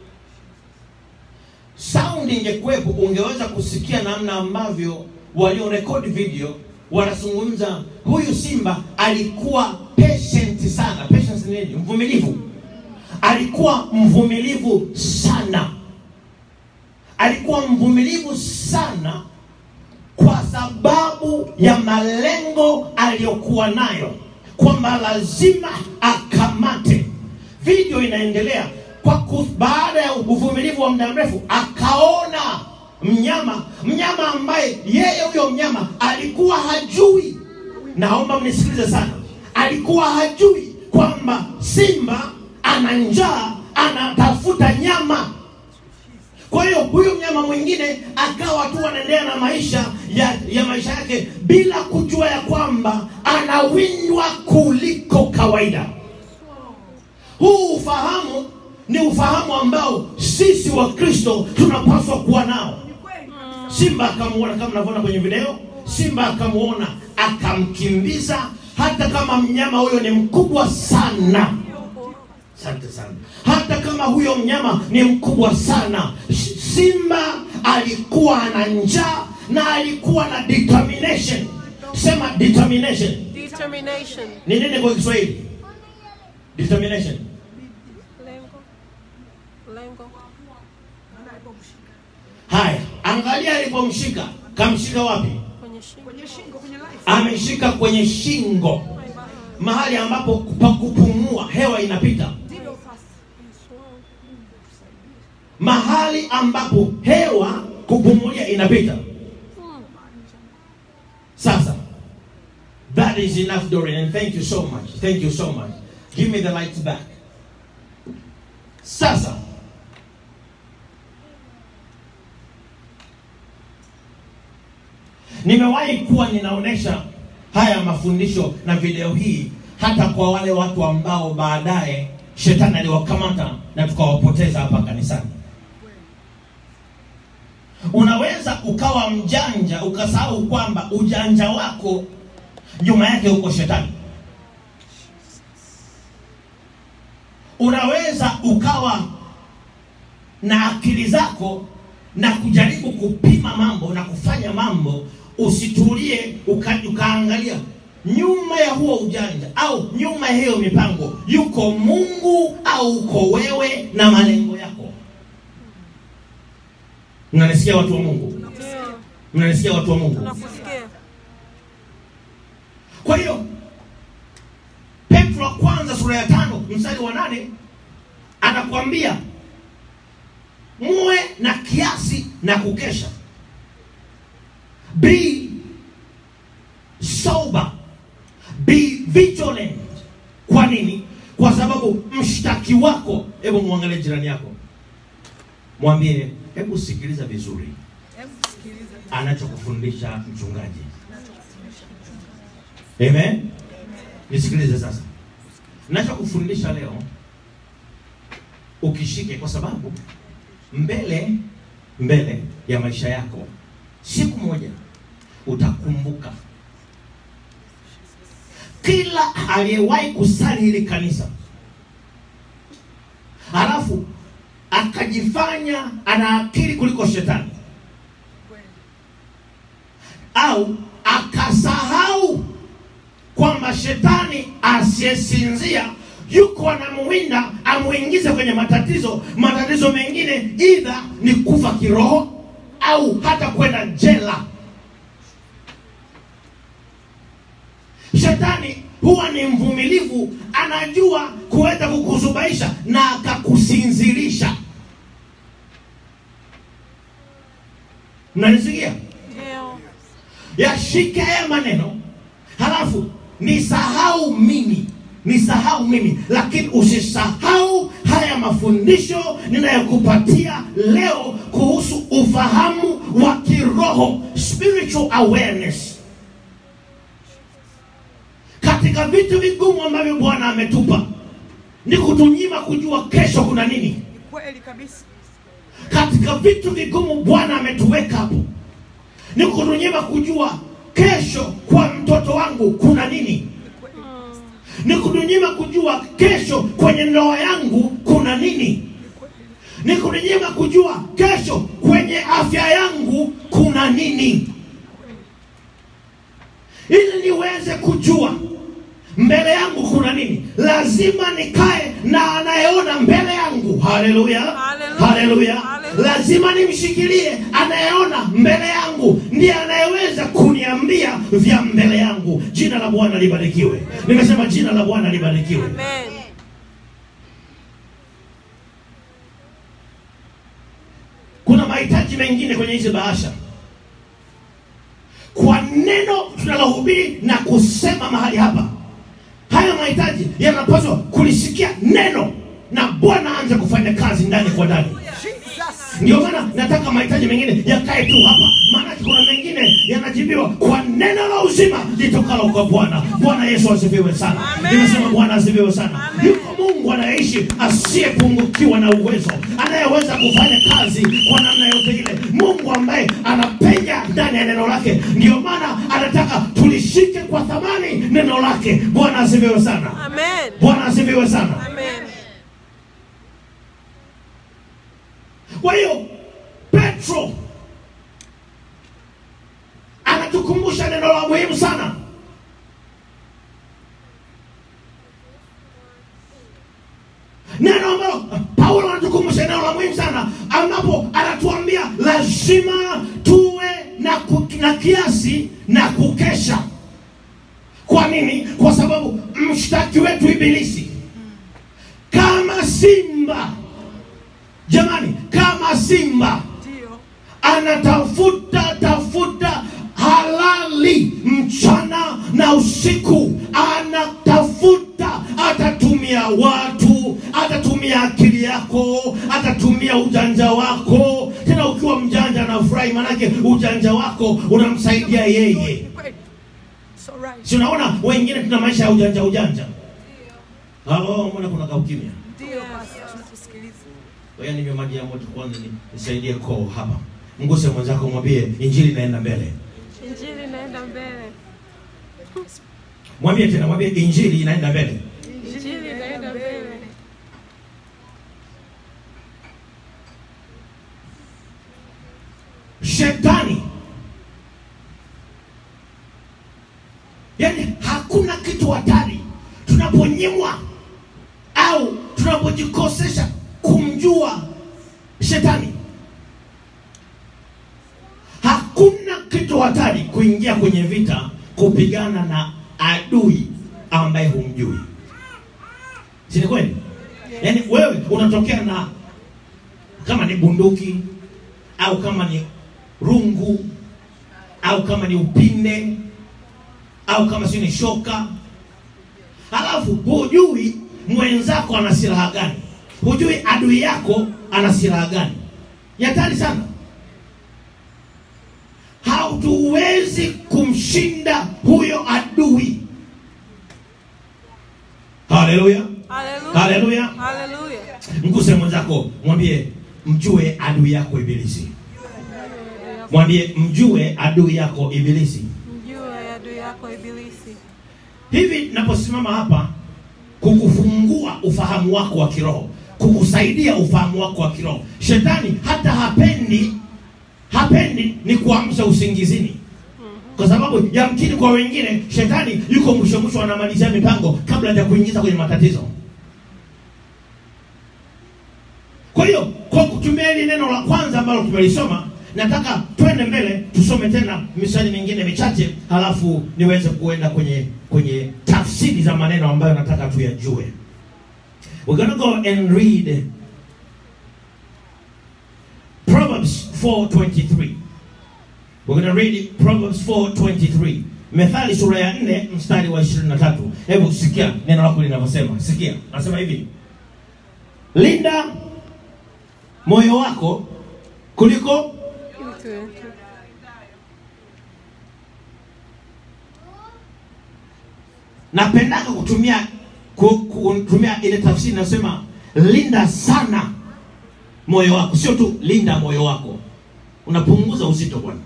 Sound ingekuwepo, ungeweza kusikia namna ambavyo walio record video wanazungumza. Huyu simba alikuwa patient sana. Patience ni nini? Mvumilivu. Alikuwa mvumilivu sana. Alikuwa mvumilivu sana kwa sababu ya malengo aliyokuwa nayo, kwamba lazima akamate. Video inaendelea. Baada ya uvumilivu wa muda mrefu, akaona mnyama ambaye yeye huyo mnyama alikuwa hajui. Naomba mnisikilize sana. Alikuwa hajui kwamba simba ana njaa, anatafuta nyama. Kwa hiyo huyo mnyama mwingine akawa tu anaendelea na maisha yake bila kujua ya kwamba anawindwa kuliko kawaida. Huu ufahamu ni ufahamu ambao sisi wa Kristo tunapaswa kuwa nao. Simba akamuona, kama mnavyoona kwenye video, simba akamuona, akamkimbiza, hata kama mnyama huyo ni mkubwa sana. Asante sana. Hata kama huyo mnyama ni mkubwa sana, simba alikuwa ana njaa na alikuwa na determination. Sema determination. Determination. Ni nini kwa Kiswahili? Determination. Lengo. Haya, angalia alipomshika. Kamshika wapi? Kwenye shingo, kwenye life. Ameshika kwenye shingo, mahali ambapo pa kupumua hewa inapita, mahali ambapo hewa kupumulia inapita. Sasa, that is enough, Doreen, and thank you so much. Thank you so much. Give me the lights back. Sasa, nimewahi kuwa ninaonesha haya mafundisho na video hii hata kwa wale watu ambao baadaye shetani aliwakamata na tukawapoteza hapa kanisani. Unaweza ukawa mjanja ukasahau kwamba ujanja wako nyuma yake uko shetani. Unaweza ukawa na akili zako na kujaribu kupima mambo na kufanya mambo, usitulie ukaangalia nyuma ya huo ujanja au nyuma ya hiyo mipango yuko Mungu au uko wewe na malengo yako. Mnanisikia watu wa Mungu? Mnanisikia watu wa Mungu? Tunakusikia. Kwa hiyo Petro wa kwanza sura ya 5 mstari wa 8 anakuambia muwe na kiasi na kukesha. Be sober. Be vigilant. Kwa nini? Kwa sababu mshtaki wako, hebu muangalie jirani yako, mwambie hebu sikiliza vizuri anachokufundisha mchungaji. Amen. Nisikilize sasa. Ninachokufundisha leo ukishike, kwa sababu mbele ya maisha yako siku moja utakumbuka kila aliyewahi kusali hili kanisa halafu akajifanya ana akili kuliko shetani, au akasahau kwamba shetani asiyesinzia yuko anamuwinda amuingize kwenye matatizo mengine, either ni kufa kiroho au hata kwenda jela. Shetani huwa ni mvumilivu, anajua kuweza kukuzubaisha na akakusinzirisha. Mnanisikia? Ndio. Yashike haya maneno, halafu nisahau mimi, lakini usisahau haya mafundisho ninayokupatia leo kuhusu ufahamu wa kiroho, spiritual awareness. Katika vitu vigumu ambavyo Bwana ametupa ni kutunyima kujua kesho kuna nini. Kweli kabisa. Katika vitu vigumu Bwana ametuweka hapo ni kutunyima kujua kesho kwa mtoto wangu kuna nini. Ni kutunyima kujua kesho kwenye ndoa yangu kuna nini. Ni kutunyima kujua kesho kwenye afya yangu kuna nini. Ili niweze kujua mbele yangu kuna nini, lazima nikae na anayeona mbele yangu. Haleluya, haleluya. Lazima nimshikilie anayeona mbele yangu, ndiye anayeweza kuniambia vya mbele yangu. Jina la Bwana libarikiwe. Nimesema jina la Bwana libarikiwe. Amen. Kuna mahitaji mengine kwenye hizi bahasha. Kwa neno tunalohubiri na kusema mahali hapa, haya mahitaji yanapaswa kulisikia neno na Bwana aanze kufanya kazi ndani kwa ndani. Ndio maana nataka mahitaji mengine yakae tu hapa, maana kuna mengine yanajibiwa kwa neno la uzima litokalo kwa Bwana. Bwana Yesu asifiwe sana. Nimesema Bwana asifiwe sana. Yuko Mungu anayeishi asiyepungukiwa na uwezo, anayeweza kufanya kazi kwa namna yote ile. Mungu ambaye anapenya ndani ya neno lake. Ndio maana anataka tulishike kwa thamani neno lake. Bwana asifiwe sana. Amen. Bwana asifiwe sana. Amen. Kwa hiyo Petro anatukumbusha neno la muhimu sana. Neno ambalo Paulo anatukumbusha neno la muhimu sana, ambapo anatuambia lazima tuwe na kiasi na kukesha. Kwa nini? Kwa sababu mshtaki wetu Ibilisi kama simba, jamani, kama simba anatafuta halali mchana na usiku. Anatafuta, atatumia watu, atatumia akili yako, atatumia ujanja wako. Tena ukiwa mjanja anafurahi, manake ujanja wako unamsaidia yeye. Si unaona wengine tuna maisha ya ujanja. Halo, mbona kuna kaukimya? Ndio basi tunakusikiliza. Wewe ni maji ya moto kwanza, nisaidie kwa hapa. Mguse mwenzako, mwambie injili inaenda mbele. Injili inaenda mbele. Mwambie tena, mwambie injili inaenda mbele. Injili inaenda mbele. Shetani, yani hakuna kitu hatari tunaponyimwa au tunapojikosesha kumjua shetani. Hakuna kitu hatari kuingia kwenye vita kupigana na adui ambaye humjui. Si ni kweli? Yani wewe unatokea na, kama ni bunduki au kama ni rungu au kama ni upinde au kama si ni shoka, halafu hujui mwenzako ana silaha gani, hujui adui yako ana silaha gani. Hatari sana. Hautuwezi kumshinda huyo adui. Haleluya, haleluya, haleluya. Mguse mwenzako, mwambie mjue adui yako Ibilisi. Mwambie mjue adui yako Ibilisi. Mjue adui yako Ibilisi. Hivi naposimama hapa kukufungua ufahamu wako wa kiroho, kukusaidia ufahamu wako wa kiroho. Shetani hata hapendi ni kuamsha usingizini. Kwa sababu yamkini kwa wengine shetani yuko mwisho anamalizia mipango kabla ya kuingiza kwenye matatizo. Kwa hiyo kwa kutumia hili neno la kwanza ambalo tumelisoma, nataka twende mbele tusome tena misali mingine michache, halafu niweze kuenda kwenye tafsiri za maneno ambayo nataka tuyajue. We're going to go and read Proverbs 4:23. We're going to read Proverbs 4:23. Methali sura ya 4 mstari wa 23. Hebu sikia neno lako linavyosema. Sikia. Nasema hivi: linda moyo wako kuliko napendaka kutumia ile tafsiri nasema linda sana moyo wako, sio tu linda moyo wako. Unapunguza uzito bwana.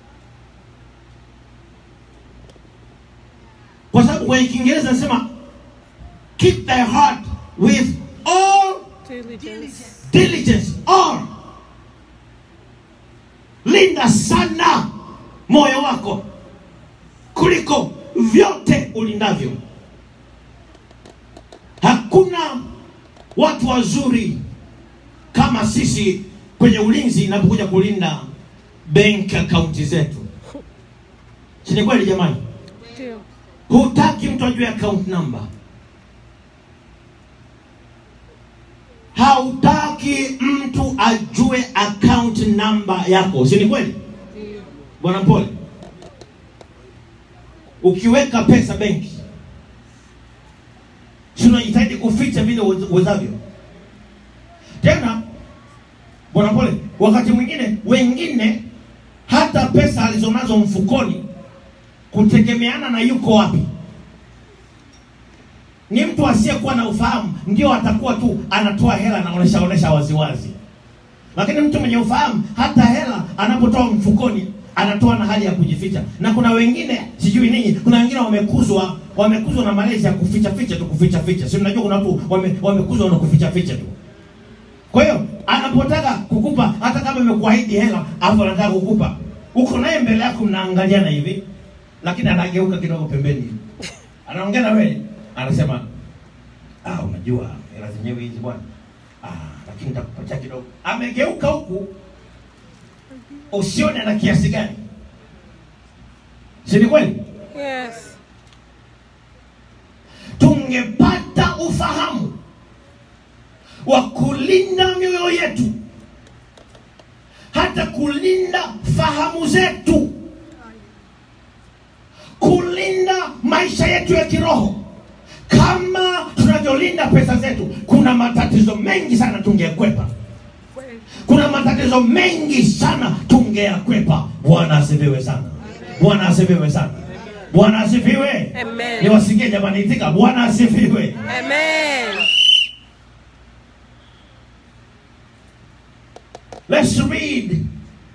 Kwa sababu kwa Kiingereza nasema keep thy heart with all diligence. All. Linda sana moyo wako kuliko vyote ulindavyo. Hakuna watu wazuri kama sisi kwenye ulinzi inapokuja kulinda bank account zetu. Si ni kweli jamani? Ndio. Hutaki mtu ajue account number. Hautaki mtu ajue account number yako. Si ni kweli? Bwana Mpole. Ukiweka pesa benki, unajitahidi kuficha vile uwezavyo. Tena Bwana Mpole, wakati mwingine wengine hata pesa alizonazo mfukoni kutegemeana na yuko wapi. Ni mtu asiyekuwa na ufahamu ndio atakuwa tu anatoa hela na anaonesha waziwazi. Lakini mtu mwenye ufahamu hata hela anapotoa mfukoni anatoa na hali ya kujificha. Na kuna wengine sijui nini, kuna wengine wamekuzwa na malezi ya kuficha ficha. Si mnajua kuna watu wamekuzwa na kuficha tu. Kwa hiyo anapotaka kukupa, hata kama amekuahidi hela afu anataka kukupa, uko naye mbele yako mnaangaliana hivi, lakini anageuka kidogo pembeni. Anaongea na wewe, anasema unajua hela zenyewe hizi bwana. Lakini nitakupatia kidogo. Amegeuka huku usione na kiasi gani. Si ni kweli? Yes. Tungepata ufahamu wa kulinda mioyo yetu, hata kulinda fahamu zetu, kulinda maisha yetu ya kiroho. Kama tunavyolinda pesa zetu, kuna matatizo mengi sana tungekwepa. Kuna matatizo mengi sana tungeyakwepa. Bwana asifiwe sana. Bwana asifiwe sana. Bwana asifiwe. Amen. Niwasikie jamani, itika Bwana asifiwe. Amen. Let's read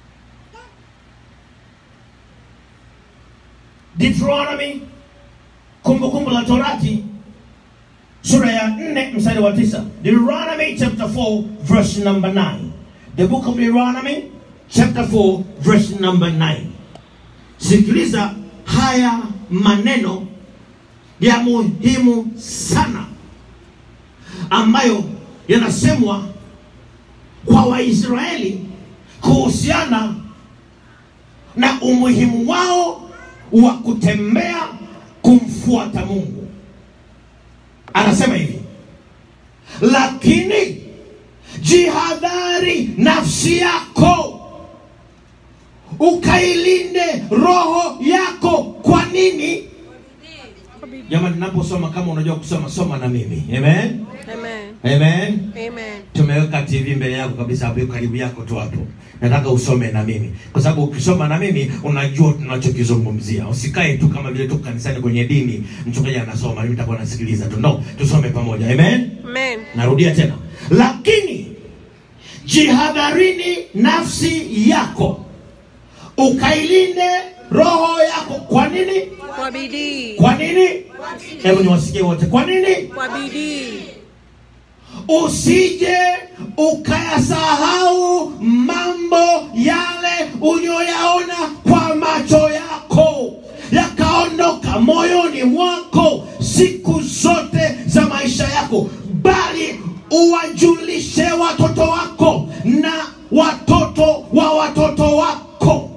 Deuteronomy, Kumbukumbu la Torati sura ya 4 mstari wa 9. Deuteronomy chapter 4 verse number 9. The book of Deuteronomy chapter 4 verse number 9. Sikiliza haya maneno ya muhimu sana ambayo yanasemwa kwa Waisraeli kuhusiana na umuhimu wao wa kutembea kumfuata Mungu. Anasema hivi: lakini jihadhari nafsi yako, ukailinde roho yako. Kwa nini? Jamani, ninaposoma kama unajua kusoma, soma na mimi. Amen. Amen. Amen. Amen. Tumeweka TV mbele yako kabisa hapo karibu yako tu hapo. Nataka usome na mimi. Kwa sababu ukisoma na mimi unajua tunachokizungumzia. Usikae tu kama vile tu kanisani kwenye dini, mchungaji anasoma, mimi nitakuwa nasikiliza tu. No, tusome pamoja. Amen. Amen. Narudia tena. Lakini jihadharini nafsi yako, ukailinde roho yako. Kwa nini? Kwa bidii. Kwa nini? Hebu niwasikie wote. Kwa nini? Kwa bidii. Usije ukayasahau mambo yale uliyoyaona kwa macho yako, yakaondoka moyoni mwako siku zote za maisha yako, bali uwajulishe watoto wako na watoto wa watoto wako.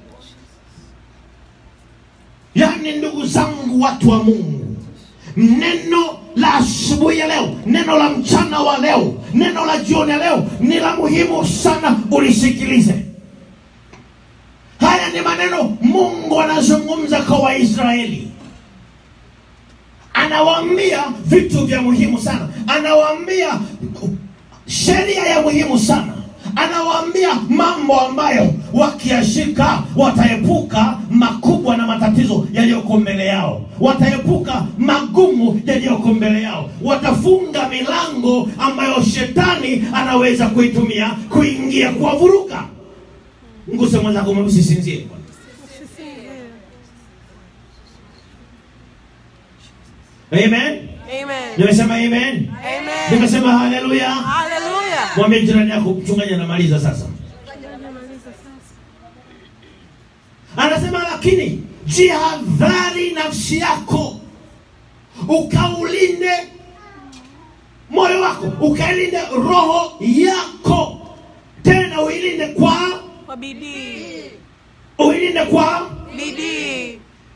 Yani ndugu zangu, watu wa Mungu, neno la asubuhi ya leo, neno la mchana wa leo, neno la jioni ya leo ni la muhimu sana, ulisikilize. Haya ni maneno Mungu anazungumza kwa Waisraeli. Anawaambia vitu vya muhimu sana, anawaambia sheria ya muhimu sana, anawaambia mambo ambayo wakiashika wataepuka makubwa na matatizo yaliyoko mbele yao, wataepuka magumu yaliyoko mbele yao, watafunga milango ambayo shetani anaweza kuitumia kuingia kuwavuruga. Nguse mwenzako msisinzie. Amen. Amen. Nimesema amen. Amen. Nimesema haleluya. Haleluya. Mwambie jirani yako, mchungaji anamaliza sasa. Anasema lakini jihadhari nafsi yako, ukaulinde moyo wako, ukailinde roho yako, tena uilinde kwa bidii. Uilinde kwa bidii.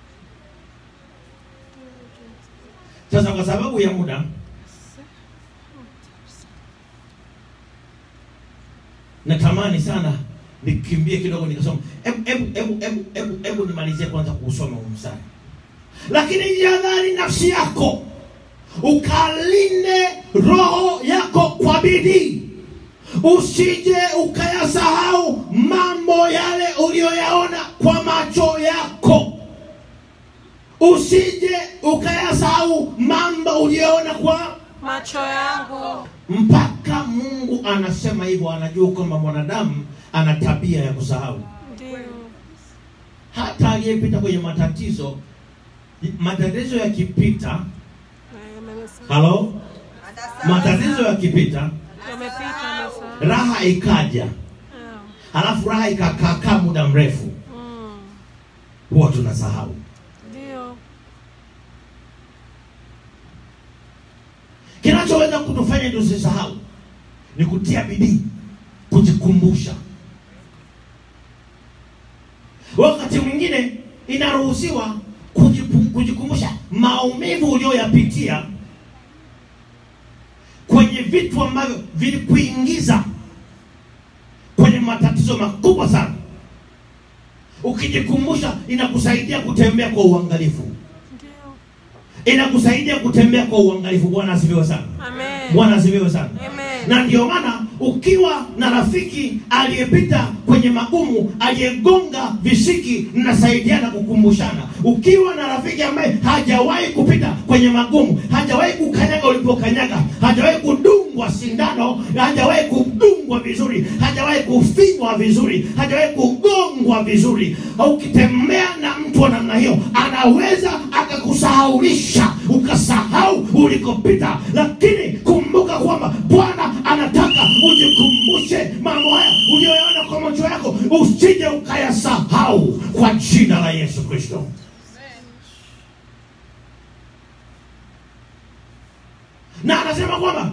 Sasa kwa sababu ya muda, natamani sana nikimbie kidogo nikasoma. Hebu nimalizie kwanza kusoma mstari. Lakini jihadhari nafsi yako, ukalinde roho yako kwa bidii, usije ukayasahau mambo yale uliyoyaona kwa macho yako. Usije ukayasahau mambo uliyoona kwa macho yangu. Mpaka Mungu anasema hivyo, anajua kwamba mwanadamu ana tabia ya kusahau. Ndio. Hata aliyepita kwenye matatizo yakipita, halo, matatizo yakipita, Yamepita raha ikaja, halafu raha ikakaa muda mrefu, huwa tunasahau. Ndio. Kinachoweza kutufanya tusisahau ni kutia bidii, kujikumbusha. Wakati mwingine inaruhusiwa kujikumbusha maumivu uliyoyapitia kwenye vitu ambavyo vilikuingiza kwenye matatizo makubwa sana. Ukijikumbusha inakusaidia kutembea kwa uangalifu. Ndio. Inakusaidia kutembea kwa uangalifu. Bwana asifiwe sana. Amen. Bwana asifiwe sana. Amen. Na ndio maana ukiwa na rafiki aliyepita kwenye magumu, aliyegonga visiki, mnasaidiana kukumbushana. Ukiwa na rafiki ambaye hajawahi kupita kwenye magumu, hajawahi kukanyaga ulipokanyaga, hajawahi kudungwa sindano, hajawahi kudungwa vizuri, hajawahi kufinywa vizuri, hajawahi kugongwa vizuri, ukitembea na mtu wa namna hiyo, anaweza akakusahaulisha ukasahau ulikopita. Lakini kumbuka kwamba Bwana anataka ujikumbushe mambo haya uliyoyaona kwa macho yako, usije ukayasahau kwa jina la Yesu Kristo. Na anasema kwamba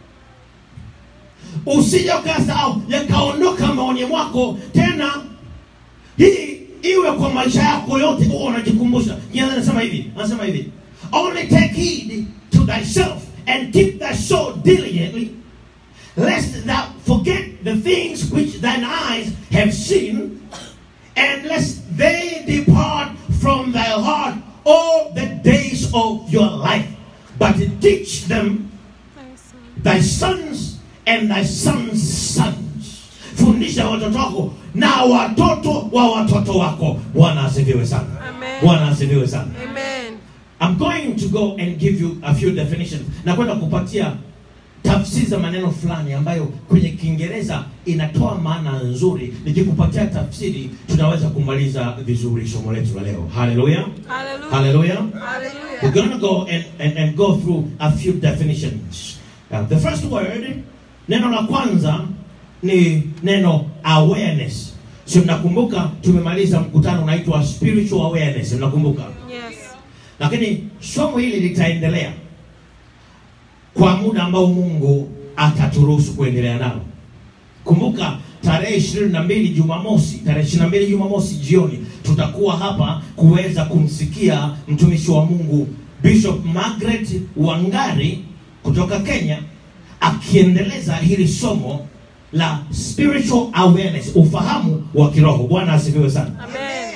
usije ukayasahau yakaondoka maoni mwako, tena hii iwe kwa maisha yako yote uwe unajikumbusha. Anasema hivi, only take heed to thyself and keep thy soul diligently, lest thou forget the things which thine eyes have seen, and lest they depart from thy heart all the days of your life. But teach them thy sons and thy sons' sons. Fundisha watoto wako na watoto wa watoto wako. Bwana asifiwe sana. Amen. Bwana asifiwe sana. Amen. I'm going to go and give you a few definitions. Na kwenda kupatia tafsiri za maneno fulani ambayo kwenye Kiingereza inatoa maana nzuri. Nikikupatia tafsiri tunaweza kumaliza vizuri somo letu la leo. Hallelujah. Hallelujah. Hallelujah. Hallelujah. We're going to go and go through a few definitions. The first word, neno la kwanza ni neno awareness. Si mnakumbuka tumemaliza mkutano unaitwa spiritual awareness, mnakumbuka? Yes. Lakini somo hili litaendelea kwa muda ambao Mungu ataturuhusu kuendelea nalo. Kumbuka tarehe 22 Jumamosi, tarehe 22 Jumamosi jioni tutakuwa hapa kuweza kumsikia mtumishi wa Mungu Bishop Margaret Wangari kutoka Kenya akiendeleza hili somo la spiritual awareness, ufahamu wa kiroho. Bwana asifiwe sana. Amen.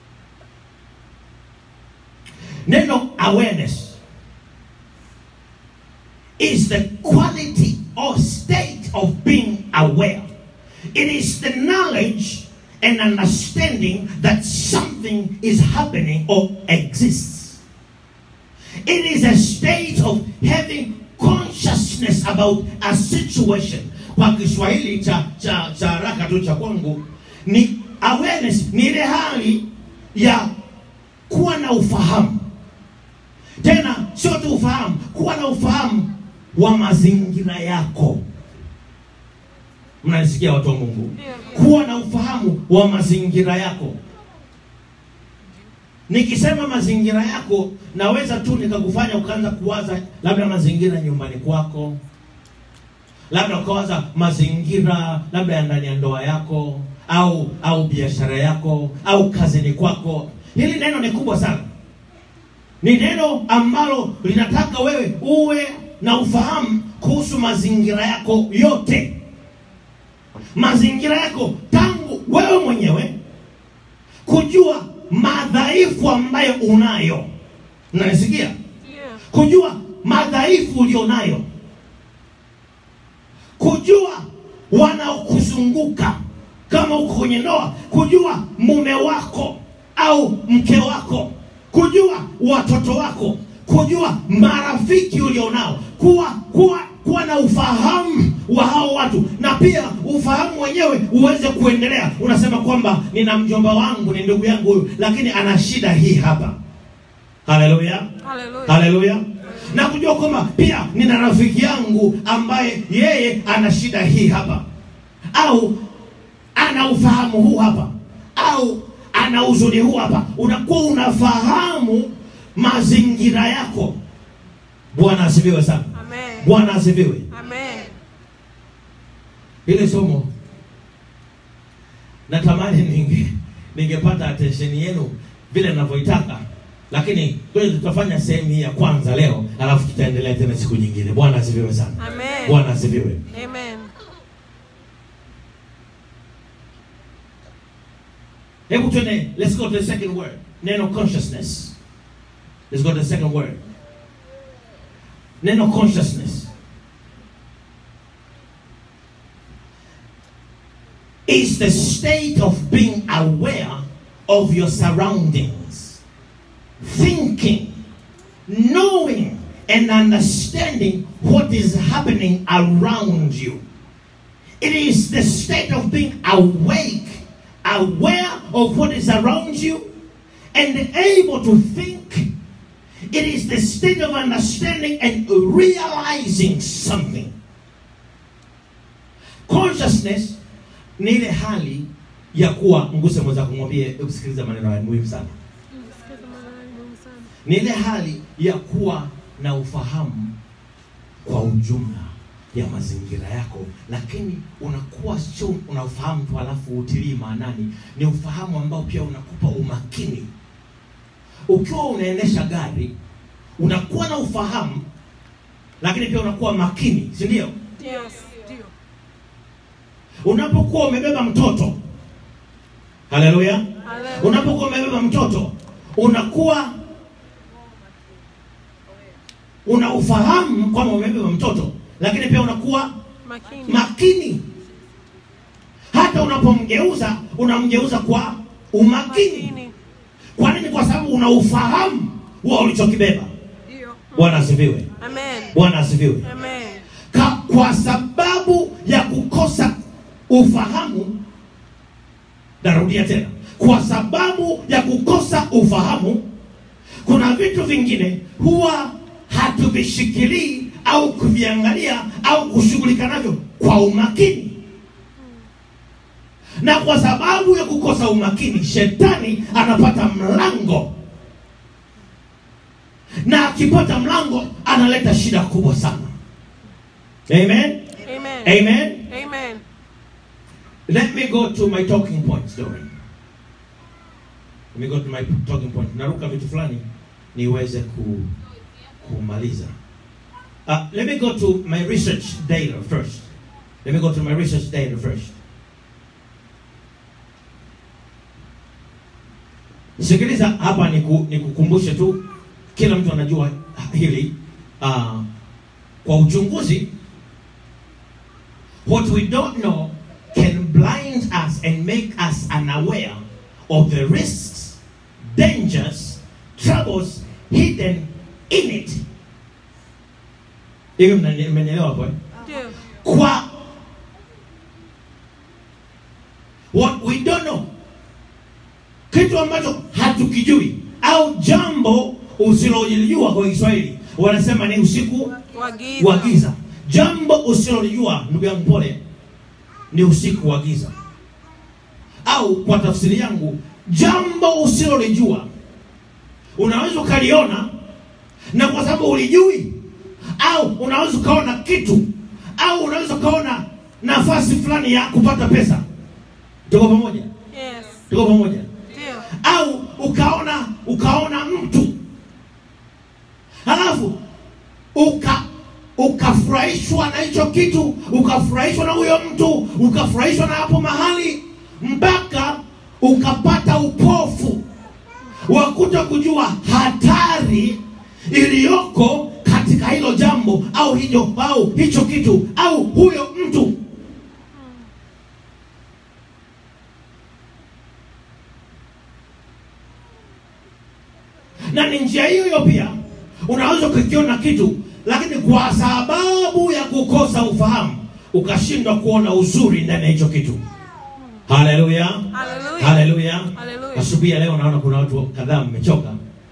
Neno awareness is the quality or state of being aware. It is the knowledge and understanding that something is happening or exists. It is a state of having consciousness about a situation. Kwa Kiswahili cha haraka tu cha kwangu ni awareness, ni ile hali ya kuwa na ufahamu. Tena sio tu ufahamu, kuwa na ufahamu wa mazingira yako. Mnanisikia watu wa Mungu? Kuwa na ufahamu wa mazingira yako. Nikisema mazingira yako, naweza tu nikakufanya ukaanza kuwaza labda mazingira nyumbani kwako, labda ukawaza mazingira labda ya ndani ya ndoa yako, au biashara yako, au kazini kwako. Hili neno ni kubwa sana. Ni neno ambalo linataka wewe uwe na ufahamu kuhusu mazingira yako yote. Mazingira yako tangu wewe mwenyewe kujua madhaifu ambayo unayo. Unanisikia? Yeah. Kujua madhaifu ulionayo. Kujua wanaokuzunguka kama uko kwenye ndoa, kujua mume wako au mke wako, kujua watoto wako, kujua marafiki ulionao, kuwa na ufahamu wa hao watu, na pia ufahamu wenyewe uweze kuendelea. Unasema kwamba nina mjomba wangu, ni ndugu yangu huyu, lakini ana shida hii hapa. Hallelujah. Hallelujah. Hallelujah. Na kujua kwamba pia nina rafiki yangu ambaye yeye ana shida hii hapa, au ana ufahamu huu hapa, au ana uzuri huu hapa. Unakuwa unafahamu mazingira yako. Bwana asifiwe sana. Amen. Bwana asifiwe. Amen. Ile somo natamani ningepata attention yenu vile ninavyoitaka, lakini tutafanya sehemu hii ya kwanza leo, alafu tutaendelea tena siku nyingine. Bwana asifiwe sana. Amen. Bwana asifiwe. Amen. Hebu tuende, let's go to the second word. Neno consciousness. Let's go to the second word. Neno consciousness is the state of being aware of your surroundings, thinking, knowing, and understanding what is happening around you. It is the state of being awake, aware of what is around you, and able to think. It is the state of understanding and realizing something. Consciousness ni ile hali ya kuwa, nguse mweza kumwambie, usikiliza maneno haya muhimu sana. Ni ile hali ya kuwa na ufahamu kwa ujumla ya mazingira yako, lakini unakuwa sio unafahamu tu alafu utilii maanani. Ni ufahamu ambao pia unakupa umakini. Ukiwa unaendesha gari, unakuwa na ufahamu, lakini pia unakuwa makini, si ndio? Yes. Unapokuwa umebeba mtoto, haleluya, Hallelujah. unapokuwa umebeba mtoto, unakuwa una ufahamu kwamba umebeba mtoto, lakini pia unakuwa makini. Hata unapomgeuza, unamgeuza kwa umakini. Kwa nini? Kwa sababu una ufahamu wa ulichokibeba. Bwana asifiwe. Amen. Bwana asifiwe. Amen. kwa sababu ya kukosa ufahamu, narudia tena, kwa sababu ya kukosa ufahamu, kuna vitu vingine huwa hatuvishikilii au kuviangalia au kushughulika navyo kwa umakini. Na kwa sababu ya kukosa umakini, shetani anapata mlango, na akipata mlango analeta shida kubwa sana. Amen? Amen. Amen? Amen. Let me go to my talking point story. Let me go to my talking point. Naruka vitu fulani niweze kumaliza. Let me go to my research data first. Let me go to my research data first. Sikiliza hapa nikukumbushe tu, kila mtu anajua hili. Kwa uchunguzi, what we don't know can blind us and make us unaware of the risks, dangers, troubles hidden in it. Hivi mnanielewa hapo? Ndio. Kwa what we don't know, kitu ambacho hatukijui au jambo usilolijua, kwa Kiswahili wanasema ni usiku wa giza. Jambo usilolijua, ndugu yangu pole, ni usiku wa giza. Au kwa tafsiri yangu, jambo usilolijua unaweza ukaliona, na kwa sababu ulijui, au unaweza ukaona kitu, au unaweza ukaona nafasi fulani ya kupata pesa. Tuko pamoja? Yes. Tuko pamoja? Ndio. Au ukaona mtu, halafu ukafurahishwa na hicho kitu, ukafurahishwa na huyo mtu, ukafurahishwa na hapo mahali, mpaka ukapata upofu wa kutokujua hatari iliyoko katika hilo jambo au hicho kitu au huyo mtu. Na ni njia hiyo pia unaweza kukiona kitu, lakini kwa sababu ya kukosa ufahamu ukashindwa kuona uzuri ndani ya hicho kitu. Haleluya. Haleluya. Haleluya. Haleluya. Asubuhi ya leo naona kuna watu kadhaa mmechoka.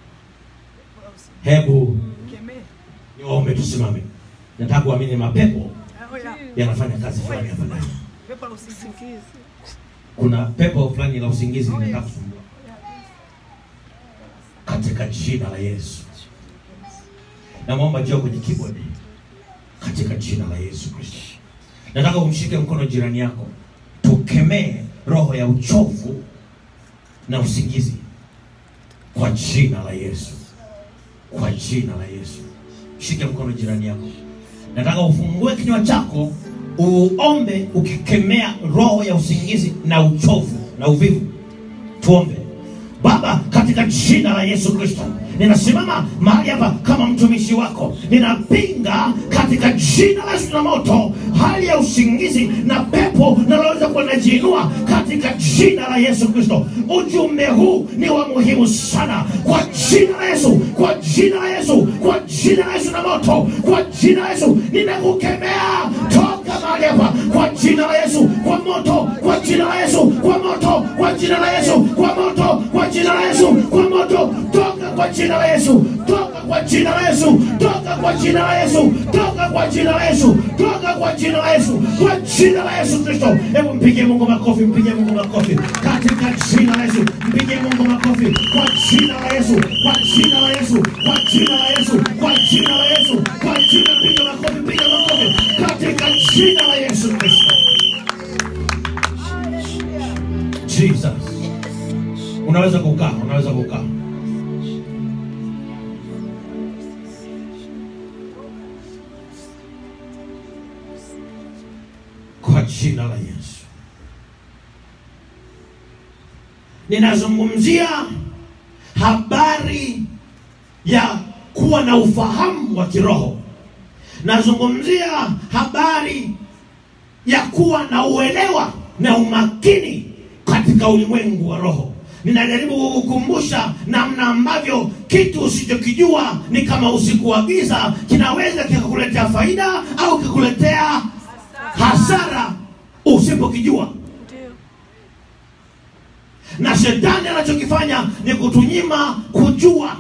Hebu niombe tusimame. Nataka kuamini mapepo yanafanya kazi fulani hapa ndani. Pepo la usingizi. Kuna pepo fulani la usingizi linataka kusumbua. Katika jina la Yesu. Naomba njoo kwenye keyboard. Katika jina la Yesu Kristo. Nataka umshike mkono jirani yako. Tukemee roho ya uchovu na usingizi kwa jina la Yesu. Kwa jina la Yesu. Shike mkono jirani yako. Nataka ufungue kinywa chako, uombe ukikemea roho ya usingizi na uchovu na uvivu. Tuombe. Baba, katika jina la Yesu Kristo, ninasimama mahali hapa kama mtumishi wako. Ninapinga katika jina la Yesu na moto hali ya usingizi na pepo linaloweza kujiinua katika jina la Yesu Kristo. Ujumbe huu ni wa muhimu sana kwa jina la Yesu, kwa jina la Yesu, kwa jina la Yesu na moto, kwa jina la Yesu ninakukemea, toka mahali hapa kwa jina la Yesu, kwa moto, kwa jina la Yesu, kwa moto, kwa jina la Yesu, kwa moto, kwa jina la Yesu, kwa moto, toka kwa jina la Yesu, toka kwa jina la Yesu, toka kwa jina la Yesu, toka kwa jina la Yesu, toka kwa jina la Yesu, kwa jina la Yesu Kristo. Hebu mpige Mungu makofi, mpige Mungu makofi katika jina la Yesu, mpige Mungu makofi kwa jina la Yesu, kwa jina la Yesu, kwa jina la Yesu, kwa jina la Yesu, kwa jina, mpige makofi, mpige makofi katika jina la Yesu Kristo. Jesus. Unaweza kukaa, unaweza kukaa. Kwa jina la Yesu. Ninazungumzia habari ya kuwa na ufahamu wa kiroho. Nazungumzia habari ya kuwa na uelewa na umakini katika ulimwengu wa roho. ninajaribu kukukumbusha namna ambavyo kitu usichokijua ni kama usiku wa giza, kinaweza kikakuletea faida au kikuletea hasara usipokijua. Na shetani anachokifanya ni kutunyima kujua.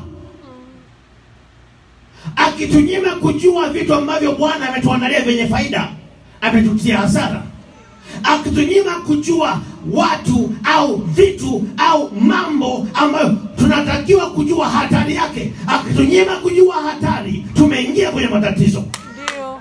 Akitunyima kujua vitu ambavyo Bwana ametuandalia vyenye faida, ametutia hasara. Akitunyima kujua watu au vitu au mambo ambayo tunatakiwa kujua hatari yake, akitunyima kujua hatari, tumeingia kwenye matatizo. Ndio.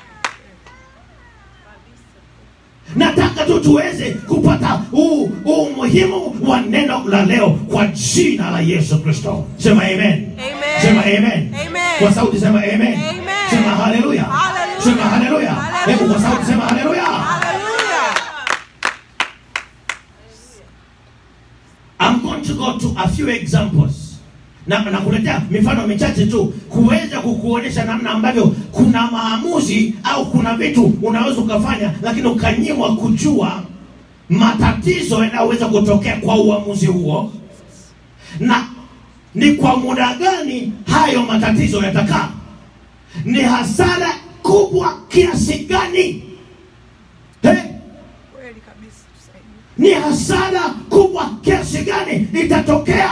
Nataka tu tuweze kupata umuhimu wa neno la leo kwa jina la Yesu Kristo. Sema amen. Amen. Sema amen. Amen. Kwa sauti sema amen. Amen. Sema haleluya. Hallelujah. Sema haleluya. Hebu kwa sauti sema haleluya. Hallelujah. I'm going to go to a few examples. Na kuletea mifano michache tu kuweza kukuonesha namna ambavyo kuna maamuzi au kuna vitu unaweza ukafanya lakini ukanyimwa kujua matatizo yanayoweza kutokea kwa uamuzi huo, na ni kwa muda gani hayo matatizo yatakaa, ni hasara kubwa kiasi gani. Kweli kabisa, tusaidie. Ni hasara kubwa kiasi gani itatokea.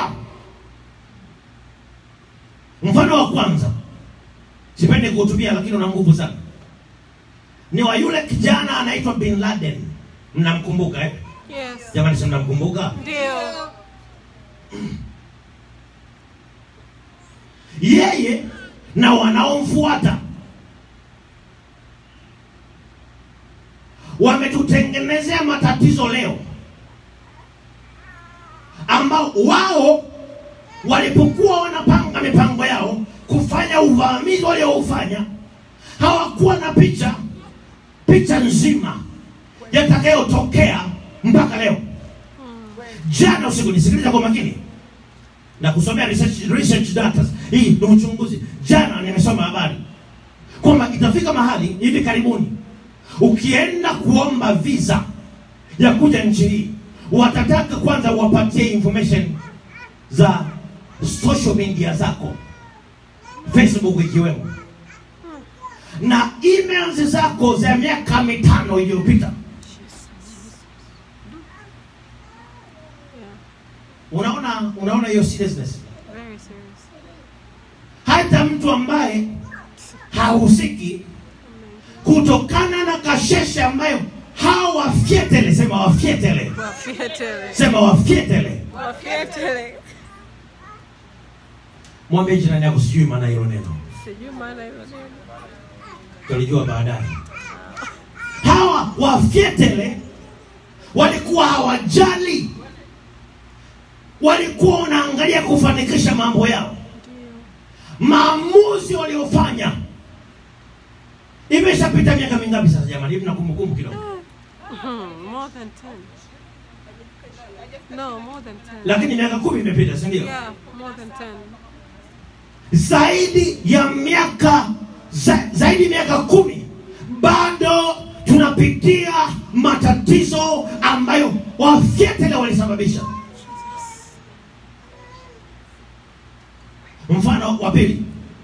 Mfano wa kwanza, sipendi kuhutumia lakini una nguvu sana, ni wa yule kijana anaitwa Bin Laden. Mnamkumbuka eh? Yes. Jamani, si mnamkumbuka? Ndio. Yeye na wanaomfuata wametutengenezea matatizo leo, ambao wao walipokuwa wanapanga mipango yao kufanya uvamizi walioufanya, hawakuwa na picha nzima yatakayotokea mpaka leo. Jana usiku, nisikiliza kwa makini na kusomea research data. Hii ni uchunguzi. Jana nimesoma habari kwamba itafika mahali hivi karibuni, ukienda kuomba visa ya kuja nchi hii, watataka kwanza wapatie information za social media zako, Facebook ikiwemo, na emails zako za miaka 5 iliyopita. Unaona hiyo seriousness? Very serious. Hata mtu ambaye hahusiki, kutokana na kasheshe ambayo hao wafyetele, sema wafyetele, Wafietele. sema wafyetele. Wafietele. Mwambie jirani yako sijui maana hilo neno. Sijui maana hilo neno. Tulijua baadaye. Hawa wafyetele walikuwa hawajali, walikuwa wanaangalia kufanikisha mambo yao. Maamuzi waliofanya, imeshapita miaka mingapi sasa jamani? Hivi nakumbukumbu kidogo. More than 10. No, more than 10. Lakini miaka 10 imepita, si ndio? Yeah, more than 10. Zaidi ya miaka 10 bado tunapitia matatizo ambayo wafyetele walisababisha. Mfano wa pili,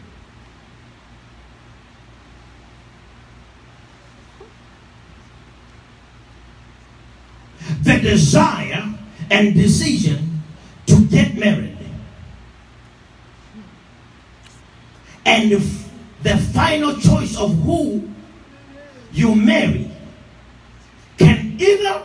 the desire and decision to get married, and the final choice of who you marry can either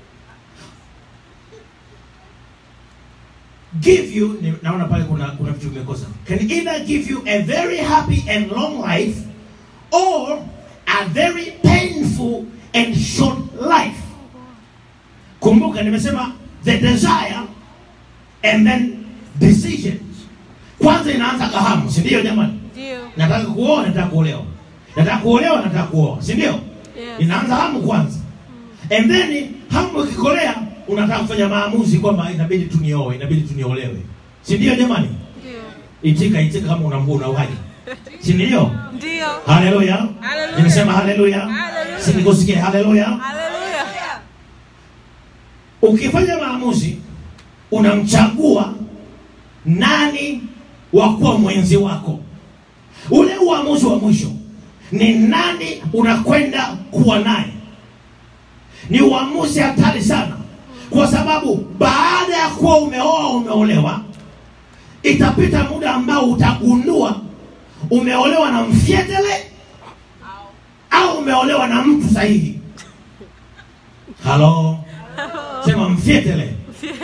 give you, naona pale kuna vitu vimekosa, can either give you a very happy and long life or a very painful and short life. Kumbuka nimesema the desire and then decision. Kwanza inaanza kahamu, si ndio jamani? Ndio. Nataka kuoa, nataka kuolewa. Nataka kuolewa, nataka kuoa, si ndio? Yes. Inaanza hamu kwanza. And then hamu ikikolea, unataka kufanya maamuzi kwamba inabidi tunioe, inabidi tuniolewe. Si ndio jamani? Ndio. Itika kama unambua una uhai. Si ndio? Ndio. Haleluya. Hallelujah. Nimesema haleluya. Hallelujah. Si nikusikie haleluya. Hallelujah. Ukifanya maamuzi unamchagua nani wa kuwa mwenzi wako. Ule uamuzi wa mwisho ni nani unakwenda kuwa naye. Ni uamuzi hatari sana, kwa sababu baada ya kuwa umeoa, umeolewa, itapita muda ambao utagundua umeolewa na mfietele au umeolewa na mtu sahihi. Halo, sema mfietele.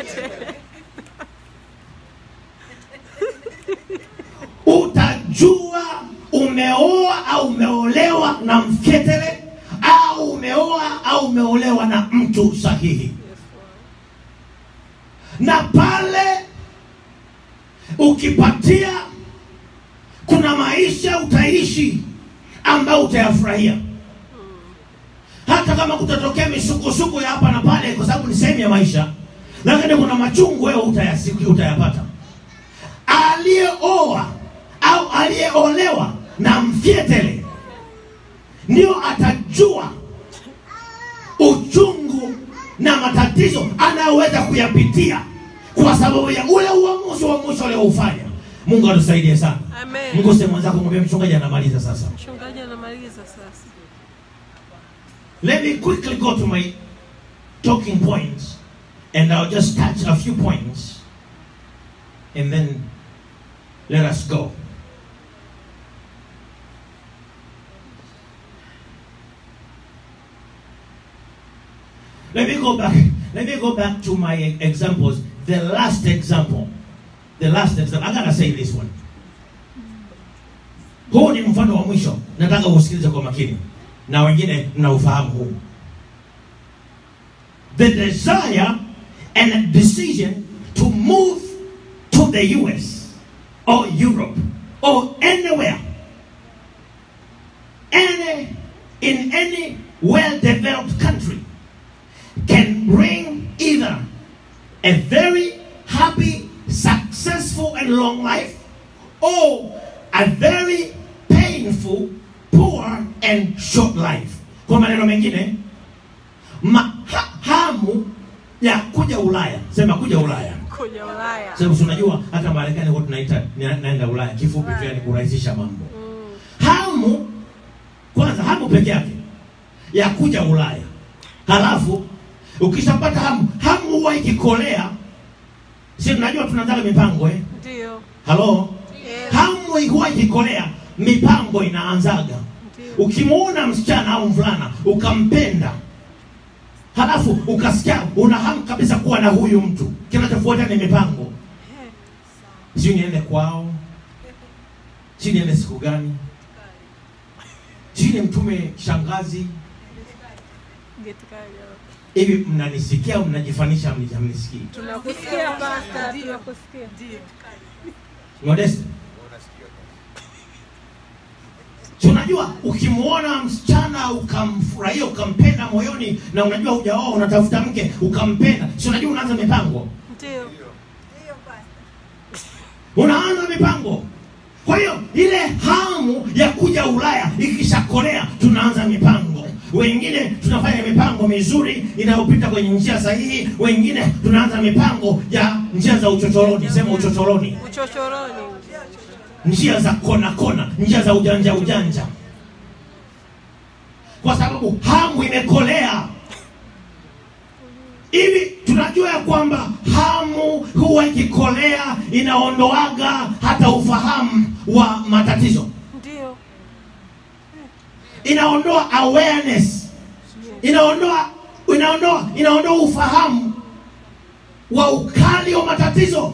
Utajua umeoa au umeolewa na mfietele au umeoa au umeolewa na mtu sahihi. Na pale ukipatia, kuna maisha utaishi ambao utayafurahia, hata kama kutatokea misukosuko ya hapa na pale, kwa sababu ni sehemu ya maisha. Lakini kuna machungu wewe utayapata. Aliyeoa au aliyeolewa na mfietele ndio atajua uchungu na matatizo anayoweza kuyapitia kwa sababu ya ule uamuzi wa mwisho alioufanya. Mungu atusaidie sana. Amen. Mungu sema mwenzako, mwambie mchungaji anamaliza sasa. Mchungaji anamaliza sasa. Let me quickly go to my talking points, and I'll just touch a few points, and then let us go. Let me go back to my examples. The last example. I gotta say this one. Huu ni mfano wa mwisho. Nataka usikilize kwa makini, na wengine mnaufahamu huu. The desire and a decision to move to the US or Europe or anywhere, in any well-developed country, can bring either a very happy, successful and long life, or a very painful, poor and short life. Kwa maneno mengine, hamu ya kuja Ulaya. Sema kuja Ulaya. Kuja Ulaya. Sema unajua hata Marekani watu tunaita naenda Ulaya, kifupi tu, yani kurahisisha mambo. Hamu kwanza, hamu peke yake ya kuja Ulaya. Halafu ukishapata hamu huwa ikikolea. Sisi tunajua tunaanza mipango Ndio. Halo? Yes. Hamu huwa ikikolea, mipango inaanzaga. Ndio. Ukimuona msichana au mvulana ukampenda, halafu ukasikia una hamu kabisa kuwa na huyu mtu, kinachofuata ni mipango. Sio niende kwao, sio niende siku gani, sio nimtume shangazi. Hivi mnanisikia au mnajifanisha mnisikii? Tunakusikia pastor, tunakusikia. Modeste. Unajua ukimuona msichana ukamfurahia, ukampenda moyoni, na unajua hujaoa, unatafuta mke, ukampenda, si unajua unaanza mipango? Ndio. Unaanza mipango. Kwa hiyo ile hamu ya kuja Ulaya ikishakolea, tunaanza mipango. Wengine tunafanya mipango mizuri inayopita kwenye njia sahihi, wengine tunaanza mipango ya njia za uchochoroni. Sema uchochoroni. Uchochoroni. Njia za kona, njia za ujanja. Kwa sababu hamu imekolea. Hivi tunajua ya kwamba hamu huwa ikikolea inaondoaga hata ufahamu wa matatizo. Ndio. Inaondoa awareness. Inaondoa ufahamu wa ukali wa matatizo.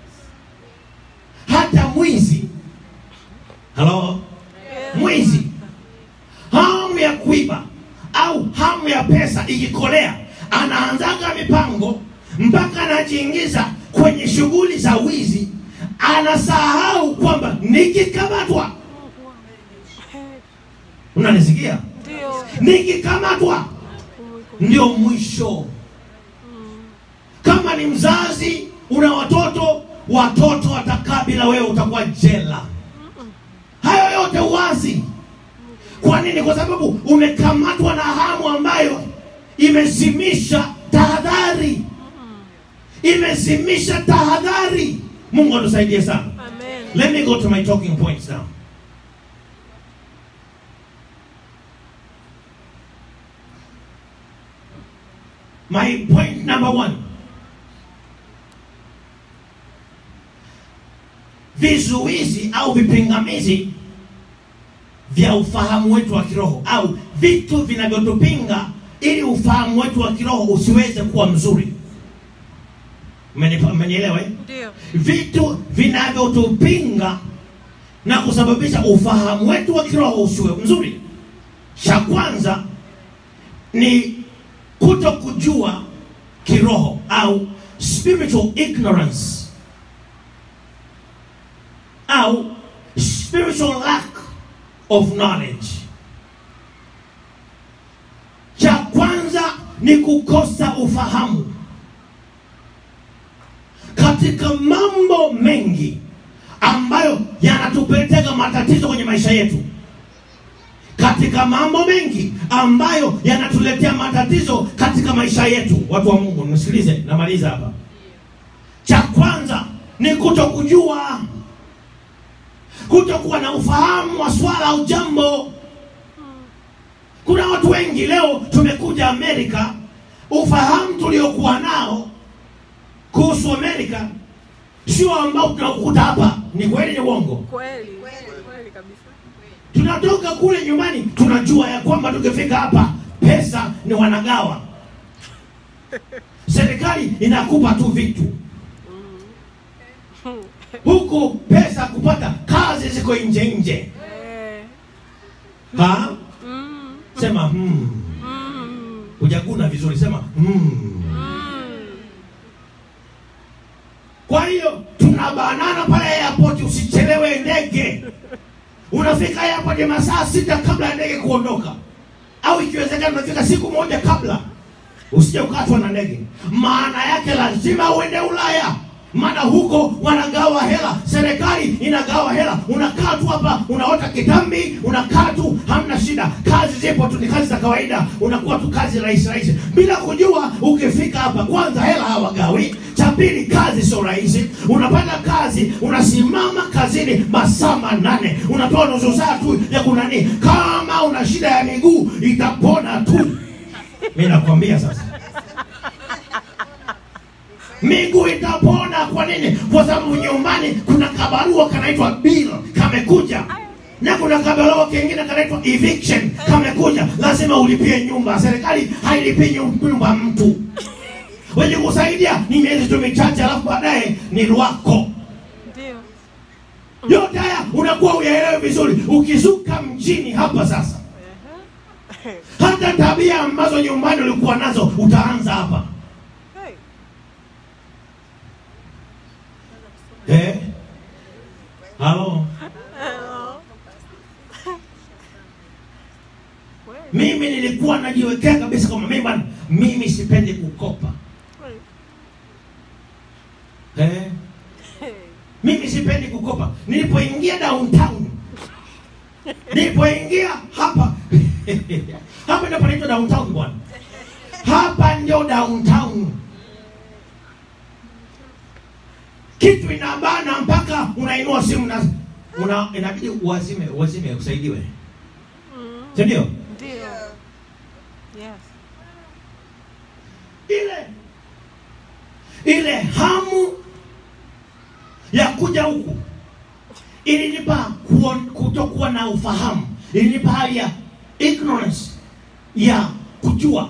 Hata mwizi. Halo? Mwizi, hamu ya kuiba au hamu ya pesa ikikolea, anaanzaga mipango mpaka anajiingiza kwenye shughuli za wizi. Anasahau kwamba nikikamatwa, unanisikia? Ndio. Nikikamatwa ndio mwisho. Kama ni mzazi una watoto watakaa bila wewe, utakuwa jela. Hayo yote uwazi. Kwa nini? Kwa sababu umekamatwa na hamu ambayo imezimisha tahadhari. imezimisha tahadhari. Mungu atusaidie sana. Amen. Let me go to my talking points now. My point number 1. Vizuizi au vipingamizi vya ufahamu wetu wa kiroho, au vitu vinavyotupinga ili ufahamu wetu wa kiroho usiweze kuwa mzuri. Mmenielewa? Ndio. Vitu vinavyotupinga na kusababisha ufahamu wetu wa kiroho usiwe mzuri. Cha kwanza ni kutokujua kiroho au spiritual ignorance au spiritual lack of knowledge. Cha kwanza ni kukosa ufahamu katika mambo mengi ambayo yanatupeleka matatizo kwenye maisha yetu. Katika mambo mengi ambayo yanatuletea matatizo katika maisha yetu. Watu wa Mungu, nisikilize, namaliza hapa. Cha kwanza ni kutokujua, kutokuwa na ufahamu wa swala au jambo. Kuna watu wengi leo tumekuja Amerika, ufahamu tuliokuwa nao kuhusu Amerika sio ambao tunakukuta hapa. Ni kweli, ni uongo? Kweli kabisa. Tunatoka kule nyumbani tunajua ya kwamba tukifika hapa pesa ni wanagawa. Serikali inakupa tu vitu. Huku pesa kupata, kazi ziko nje. Ha? Sema Hujaguna vizuri, sema Kwa hiyo tunabanana pale airport, usichelewe ndege. Unafika airport masaa 6 kabla ya ndege kuondoka. Au ikiwezekana unafika siku moja kabla. Usije ukatwa na ndege. Maana yake lazima uende Ulaya. Maana huko wanagawa hela, serikali inagawa hela. Unakaa tu hapa, unaota kitambi, unakaa tu, hamna shida. Kazi zipo tu, ni kazi za kawaida. Unakuwa tu kazi rahisi. Bila kujua ukifika hapa, kwanza hela hawagawi. Cha pili, kazi sio rahisi. Unapata kazi, unasimama kazini masaa 8. Unapewa nusu saa tu ya kunani. Kama una shida ya miguu, itapona tu. Mimi nakwambia sasa. Miguu itapona. Kwa nini? Kwa sababu nyumbani kuna kabarua kanaitwa bill kamekuja, na kuna kabarua kingine kanaitwa eviction kamekuja. Lazima ulipie nyumba. Serikali hailipii nyumba mtu. Wewe kusaidia ni miezi tu michache, alafu baadaye ni lwako. Ndio. Yote haya unakuwa uyaelewe vizuri. Ukizuka mjini hapa sasa, hata tabia ambazo nyumbani ulikuwa nazo utaanza hapa. Hello. Mimi nilikuwa najiwekea kabisa kama mimi sipendi kukopa. Mimi sipendi kukopa. Nilipoingia downtown, nilipoingia hapa hapa ndio panaitwa downtown bwana. Hapa ndio downtown. Kitu inabana mpaka unainua simu na inabidi uwazime usaidiwe. Ndio? Ndio. Yes. Ile hamu ya kuja huku ilinipa kutokuwa na ufahamu. Ilinipa hali ya ignorance, ya kujua.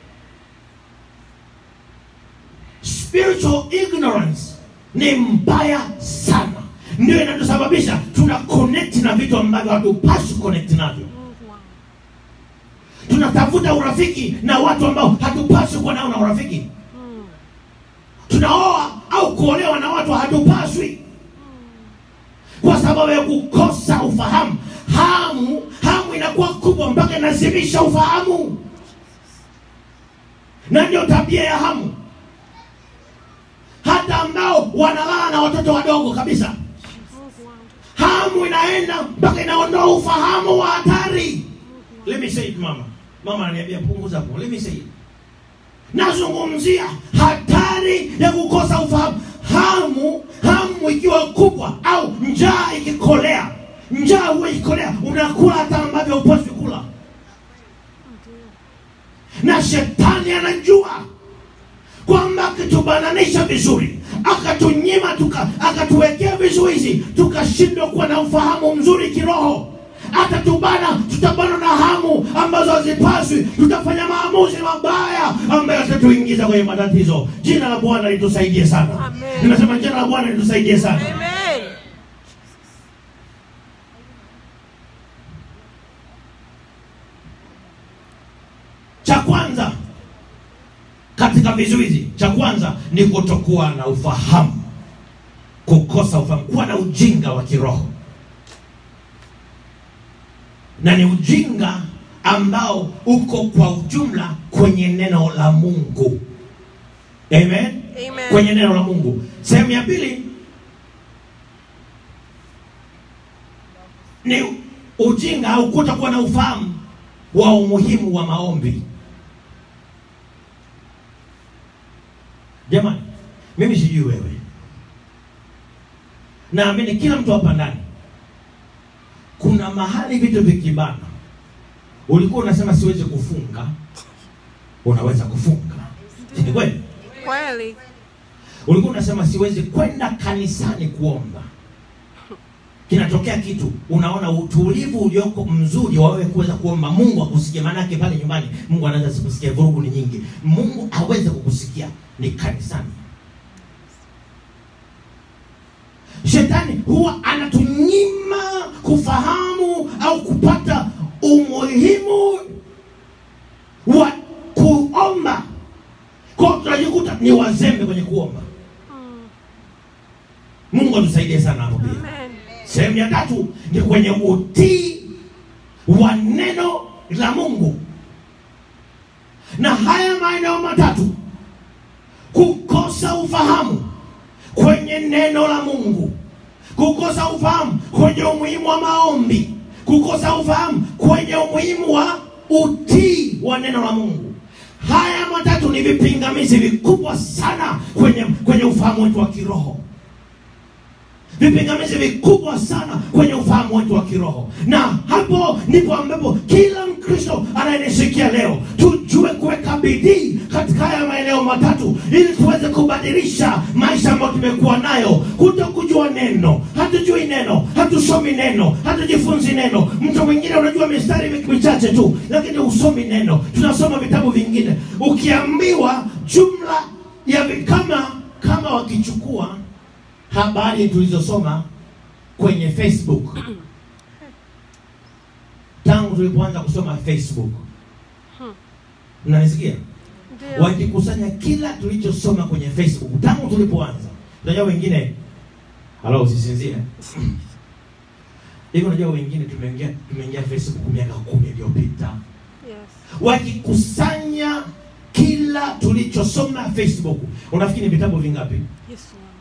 Spiritual ignorance ni mbaya sana. Ndio inatusababisha tuna connect na vitu ambavyo hatupaswi connect navyo. Tunatafuta urafiki na watu ambao hatupaswi kuwa nao na urafiki. Tunaoa au kuolewa na watu hatupaswi, kwa sababu ya kukosa ufahamu. Hamu inakuwa kubwa mpaka inazimisha ufahamu. Na ndio tabia ya hamu. Hata ambao wanalala na watoto wadogo kabisa, hamu inaenda mpaka inaondoa ufahamu wa hatari. Let me say it, mama ananiambia punguza hapo. Let me say it. Nazungumzia hatari hatari ya kukosa ufahamu. Hamu ikiwa kubwa au njaa ikikolea. Njaa huwa ikikolea, unakula hata ambavyo hupaswi kula. Na shetani anajua kwamba akitubananisha vizuri, akatunyima, akatuwekea vizuizi, tukashindwa kuwa na ufahamu mzuri kiroho, atatubana, tutabana na hamu ambazo hazipaswi, tutafanya maamuzi mabaya ambayo yatatuingiza kwenye matatizo. Jina la Bwana litusaidie sana. Amen. Nimesema jina la Bwana litusaidie sana. Amen. Cha kwanza katika vizuizi, cha kwanza ni kutokuwa na ufahamu, kukosa ufahamu, kuwa na ujinga wa kiroho. Na ni ujinga ambao uko kwa ujumla kwenye neno la Mungu. Amen? Amen. Kwenye neno la Mungu. Sehemu ya pili ni ujinga au kutokuwa na ufahamu wa umuhimu wa maombi. Jamani, mimi sijui wewe, naamini kila mtu hapa ndani, kuna mahali vitu vikibana, ulikuwa unasema siwezi kufunga, unaweza kufunga. Ni kweli? Kweli. Ulikuwa unasema siwezi kwenda kanisani kuomba, kinatokea kitu, unaona utulivu ulioko mzuri wa wewe kuweza kuomba Mungu akusikie. Maana yake pale nyumbani Mungu anaweza kusikia, vurugu ni nyingi, Mungu aweze kukusikia ni kanisani. Shetani huwa anatunyima kufahamu au kupata umuhimu wa kuomba, kwa tunajikuta ni wazembe kwenye kuomba. Mungu atusaidie sana hapo pia. Amen. Sehemu ya tatu ni kwenye utii wa neno la Mungu. Na haya maeneo matatu, kukosa ufahamu kwenye neno la Mungu, kukosa ufahamu kwenye umuhimu wa maombi, kukosa ufahamu kwenye umuhimu wa utii wa neno la Mungu. Haya matatu ni vipingamizi vikubwa sana kwenye ufahamu wetu wa kiroho. Vipingamizi vikubwa sana kwenye ufahamu wetu wa kiroho. Na hapo ndipo ambapo kila Mkristo anayenisikia leo, tujue kuweka bidii katika haya maeneo matatu, ili tuweze kubadilisha maisha ambayo tumekuwa nayo. Kutokujua neno, hatujui neno, hatusomi neno, hatujifunzi neno. Mtu mwingine unajua mistari michache tu, lakini usomi neno. Tunasoma vitabu vingine, ukiambiwa jumla ya kama wakichukua habari tulizosoma kwenye Facebook tangu tulipoanza kusoma Facebook, mnanisikia? Ndio. Wakikusanya kila tulichosoma kwenye Facebook tangu tulipoanza. Unajua wengine, halo usisinzie. Hivi unajua wengine tumeingia Facebook miaka 10 iliyopita. Yes. Wakikusanya kila tulichosoma Facebook, unafikiri vitabu vingapi? Yesu.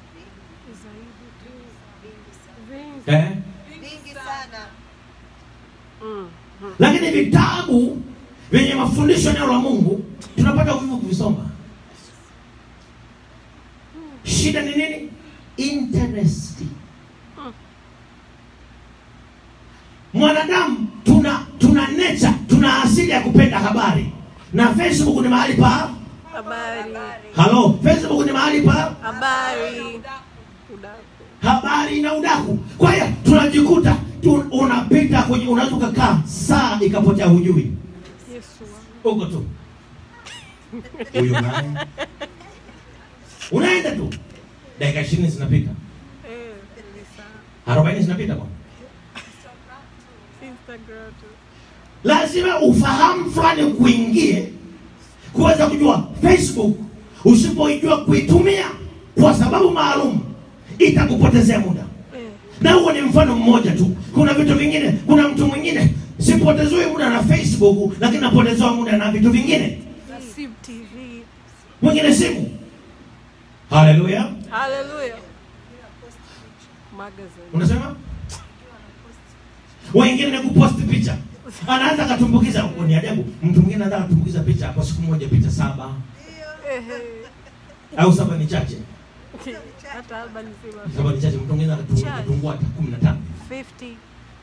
Vingi sana. Lakini vitabu vyenye mafundisho neno la Mungu tunapata uvivu kuvisoma. Shida ni nini? Interest. Mwanadamu tuna nature, tuna asili ya kupenda habari. Na Facebook ni mahali pa Habari. halo, Facebook ni mahali pa Habari. Udaku. habari na udaku. Kwa hiyo tunajikuta unapita kwenye, unaweza kukaa saa ikapotea hujui. Yesu. Uko tu huyo naye unaenda tu, dakika 20 zinapita, 40 zinapita kwa Instagram tu. lazima ufahamu fulani kuingie kuweza kujua Facebook. Usipoijua kuitumia kwa sababu maalum, itakupotezea muda. Na huo ni mfano mmoja tu. Kuna vitu vingine, kuna mtu mwingine sipotezwe muda na Facebook, lakini napotezwa muda na vitu vingine. Sim TV. Mwingine simu. Haleluya. Hallelujah. Magazine. Unasema? Wengine ni kupost picha. Anaanza katumbukiza, ni ajabu. Mtu mwingine anaanza kutumbukiza picha kwa siku moja, picha 7. Au 7 ni chache? Hata 7 ni sema. 7 ni chache, mtu mwingine akatungua hata 15. 50.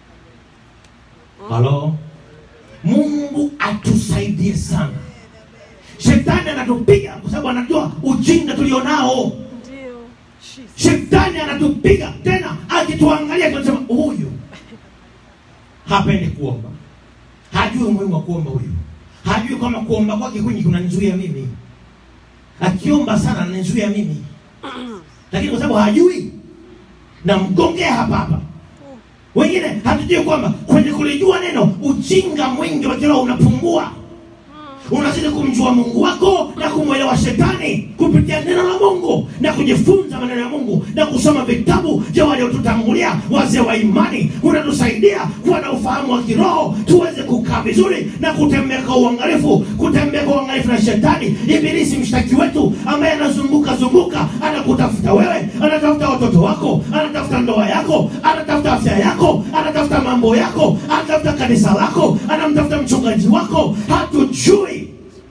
Halo. Mungu atusaidie sana. Shetani anatupiga kwa sababu anajua ujinga tulionao. Ndio. Shetani anatupiga tena akituangalia tunasema huyu hapendi kuomba. Hajui umuhimu wa kuomba huyu. Hajui kama kuomba kwake kwingi kunanizuia mimi. Akiomba sana ananizuia mimi. Lakini kwa sababu hajui na mgongea hapa. Wengine hatujui kwamba kwenye kulijua neno ujinga mwingi wa kiroho unapungua. Unazidi kumjua Mungu wako na kumwelewa shetani kupitia neno la Mungu na kujifunza maneno ya Mungu na kusoma vitabu vya waliotutangulia wazee wa imani. Unatusaidia kuwa na ufahamu wa kiroho tuweze kukaa vizuri na kutembea kwa uangalifu na shetani. Ibilisi mshtaki wetu ambaye anazunguka anakutafuta wewe, anatafuta watoto wako, anatafuta ndoa yako, anatafuta afya yako, anatafuta mambo yako, anatafuta kanisa lako, anamtafuta mchungaji wako. Hatujui.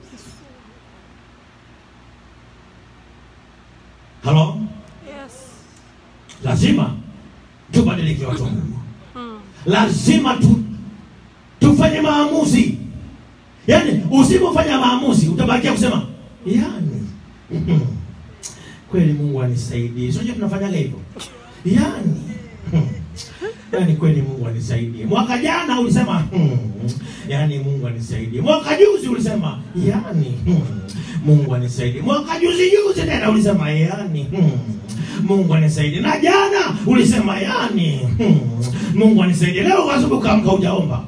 Hello? Yes. Lazima tubadilike watu wa Mungu. Lazima tufanye maamuzi. Yaani usipofanya maamuzi utabakia kusema yani kweli Mungu anisaidie. Sio tunafanyaga hivyo. Yani kweli Mungu anisaidie. Mwaka jana ulisema yani Mungu anisaidie. Mwaka juzi ulisema yani Mungu anisaidie. Mwaka juzi tena ulisema yani Mungu anisaidie. Na jana ulisema yani Mungu anisaidie. Leo kwa sababu kaamka hujaomba.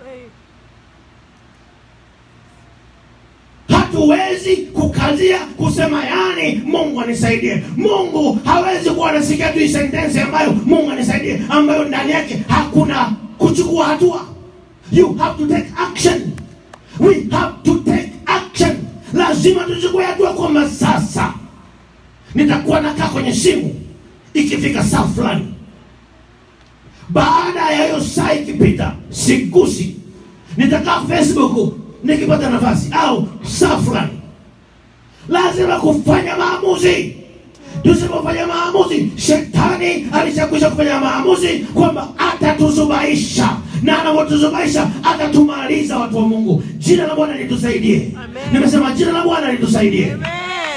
Hatuwezi kukazia kusema yani Mungu anisaidie. Mungu hawezi kuwa anasikia tu sentence ambayo Mungu anisaidie ambayo ndani yake hakuna kuchukua hatua. You have to take action. We have to take action. Lazima tuchukue hatua kwamba sasa nitakuwa nakaa kwenye simu ikifika saa fulani. Baada ya hiyo saa ikipita sigusi. Nitakaa Facebook nikipata nafasi au saa fulani. Lazima kufanya maamuzi. Tusipofanya maamuzi, shetani alishakwisha kufanya maamuzi kwamba atatuzubaisha. Na anapotuzubaisha atatumaliza watu wa Mungu. Jina la Bwana litusaidie. Nimesema jina la Bwana litusaidie. Amen.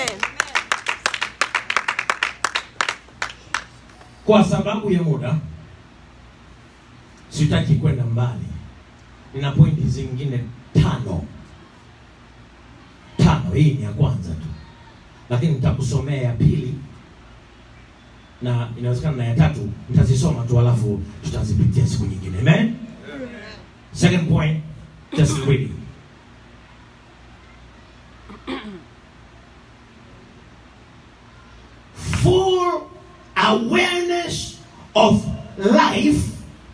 Kwa sababu ya muda sitaki kwenda mbali. Nina pointi zingine 5. Hii ni ya kwanza tu. Lakini nitakusomea ya pili na inawezekana na ya tatu nitazisoma tu alafu tutazipitia siku nyingine. Amen. Second point, just reading. Full awareness of life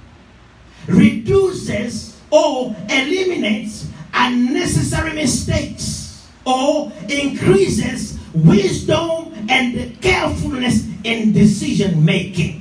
reduces or eliminates unnecessary mistakes or increases wisdom and carefulness in decision making.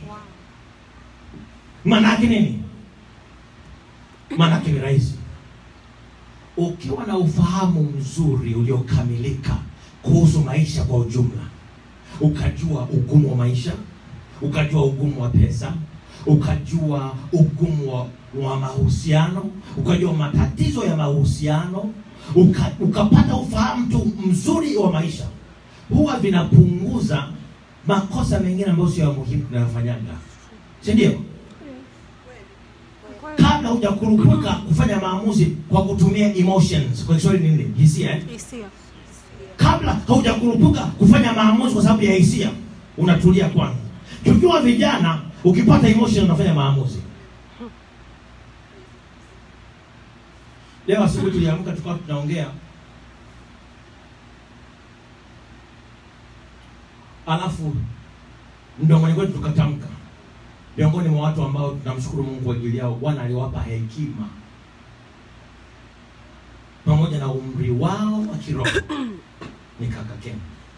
Manake nini? Manake ni rahisi. Ukiwa na ufahamu mzuri uliokamilika kuhusu maisha kwa ujumla, ukajua ugumu wa maisha, ukajua ugumu wa pesa, ukajua ugumu wa mahusiano, ukajua matatizo ya mahusiano, ukapata ufahamu tu mzuri wa maisha, huwa vinapunguza makosa mengine ambayo sio muhimu tunayofanyaga. Si ndio? Kabla hujakurupuka kufanya maamuzi kwa kutumia emotions, kwa Kiswahili nini? Hisia. Kabla hujakurupuka kufanya maamuzi kwa sababu ya hisia, unatulia kwanza. Tukiwa vijana, ukipata emotion unafanya maamuzi. Leo asubuhi tuliamka tukawa tunaongea. Alafu mdomoni kwetu tukatamka. Miongoni mwa watu ambao tunamshukuru Mungu kwa ajili yao, Bwana aliwapa hekima pamoja na umri wao wa kiroho. Ni kaka Ken.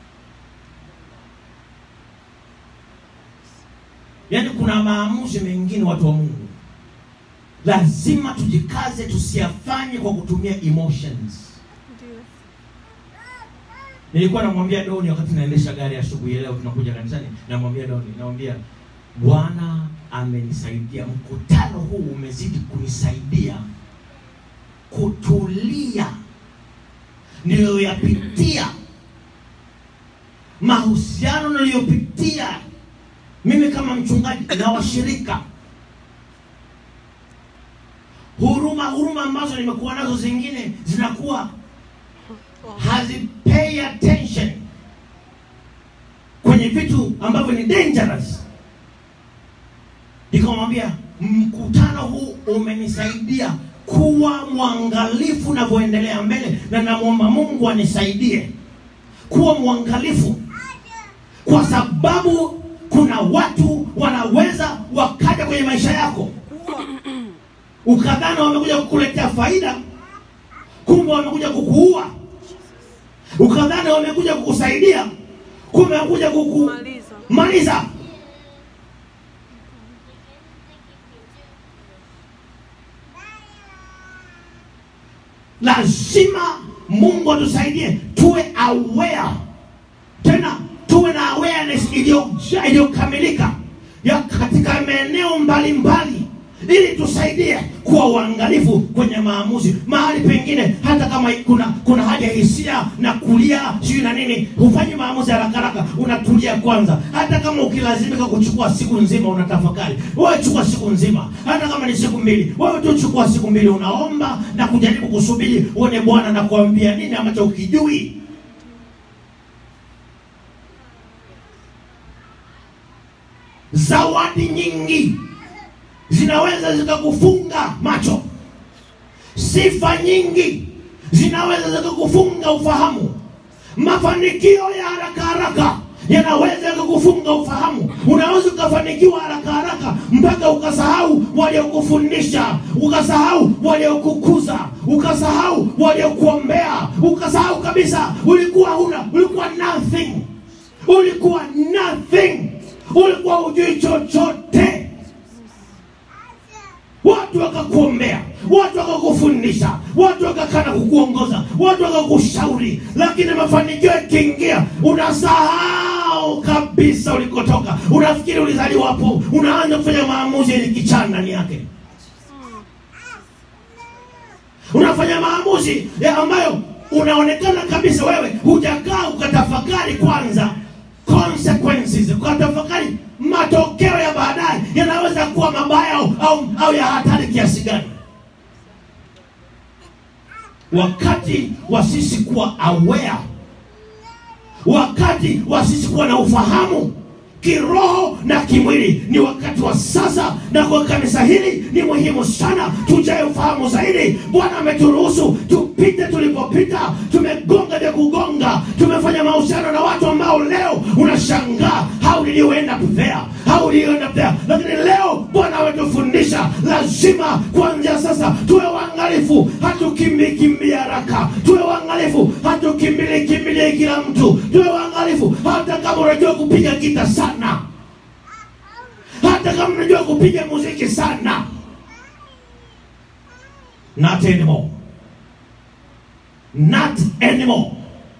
Yaani kuna maamuzi mengine watu wa Mungu lazima tujikaze tusiyafanye kwa kutumia emotions. Nilikuwa namwambia Doni wakati naendesha gari asubuhi leo tunakuja kanisani, namwambia Doni, namwambia Bwana amenisaidia, mkutano huu umezidi kunisaidia kutulia niliyoyapitia, mahusiano niliyopitia mimi kama mchungaji na washirika, huruma ambazo nimekuwa nazo zingine zinakuwa hazipay attention kwenye vitu ambavyo ni dangerous. Nikamwambia mkutano huu umenisaidia kuwa mwangalifu ninavyoendelea mbele, na namuomba Mungu anisaidie kuwa mwangalifu, kwa sababu kuna watu wanaweza wakaja kwenye maisha yako ukadhani wamekuja kukuletea faida, kumbe wamekuja kukuua. Ukadhani wamekuja kukusaidia, kumbe wamekuja kukumaliza. Lazima Mungu atusaidie tuwe aware, tena tuwe na awareness iliyokamilika ya katika maeneo mbalimbali, ili tusaidie kuwa uangalifu kwenye maamuzi. Mahali pengine hata kama kuna haja hisia na kulia sio na nini, hufanyi maamuzi haraka, unatulia kwanza. Hata kama ukilazimika kuchukua siku nzima unatafakari, wewe chukua siku nzima. Hata kama ni siku mbili, wewe tu chukua siku mbili, unaomba na kujaribu kusubiri uone Bwana na kuambia nini ambacho ukijui. Zawadi nyingi zinaweza zikakufunga macho. Sifa nyingi zinaweza zikakufunga ufahamu. Mafanikio ya haraka yanaweza kukufunga ufahamu. Unaweza ukafanikiwa haraka mpaka ukasahau waliokufundisha, ukasahau waliokukuza, ukasahau waliokuombea, ukasahau kabisa ulikuwa nothing. Ulikuwa hujui chochote. Watu wakakuombea, watu wakakufundisha, watu wakakana kukuongoza, watu wakakushauri, lakini mafanikio yakiingia unasahau kabisa ulikotoka. Unafikiri ulizaliwa hapo, unaanza kufanya maamuzi yenye kichaa ndani yake. Unafanya maamuzi ambayo unaonekana kabisa wewe hujakaa ukatafakari kwanza consequences, ukatafakari matokeo ya baadaye yanaweza kuwa mabaya au ya hatari kiasi gani. Wakati wa sisi kuwa aware, wakati wa sisi kuwa na ufahamu kiroho na kimwili, ni wakati wa sasa. Na kwa kanisa hili ni muhimu sana tujae ufahamu zaidi. Bwana ameturuhusu tupite tulipopita, tumegonga vya kugonga, tumefanya mahusiano na watu ambao leo unashangaa how did you end up there. Lakini leo Bwana ametufundisha lazima kuanzia sasa tuwe waangalifu, hatukimbii haraka. Tuwe waangalifu, hatukimbili kila mtu. Tuwe waangalifu hata kama unajua kupiga gita sana, hata kama unajua kupiga muziki sana. Not anymore.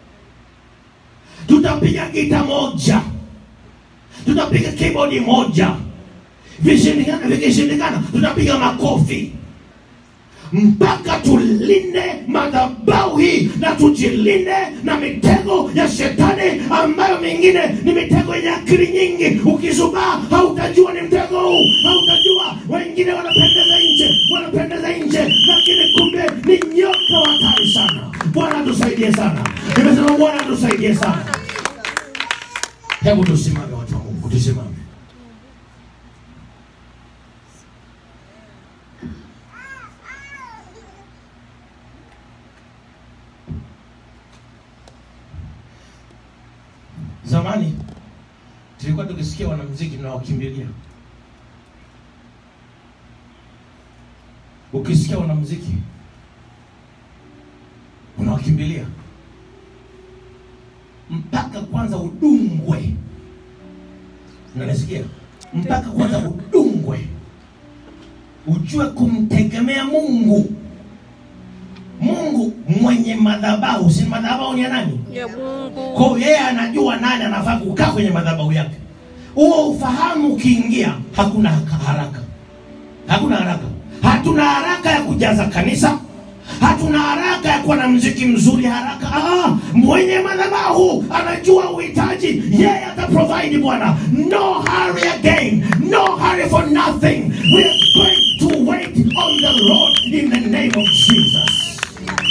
Tutapiga gita moja, tutapiga keyboard moja, vikishindikana tutapiga makofi, mpaka tulinde madhabahu hii na tujilinde na mitego ya shetani, ambayo mingine ni mitego yenye akili nyingi. Ukizubaa hautajua ni mtego huu, hautajua. Wengine wanapendeza nje, lakini kumbe ni nyoka hatari sana. Bwana tusaidie sana. Nimesema Bwana tusaidie sana. Hebu tusimame watu wa Mungu, tusimame. Zamani tulikuwa tukisikia wanamuziki na wakimbilia. Ukisikia wanamuziki unawakimbilia mpaka kwanza udungwe. Unasikia? Mpaka kwanza udungwe, ujue kumtegemea Mungu mwenye kwenye madhabahu. Si madhabahu ni ya nani? Ya Mungu. Kwa hiyo yeye anajua nani anafaa kukaa kwenye madhabahu yake. Huo ufahamu ukiingia, hakuna haraka. Hakuna haraka. Hatuna haraka ya kujaza kanisa. Hatuna haraka ya kuwa na muziki mzuri haraka. Mwenye madhabahu anajua uhitaji, yeye ataprovide Bwana. No hurry again. No hurry for nothing. We are going to wait on the Lord in the name of Jesus.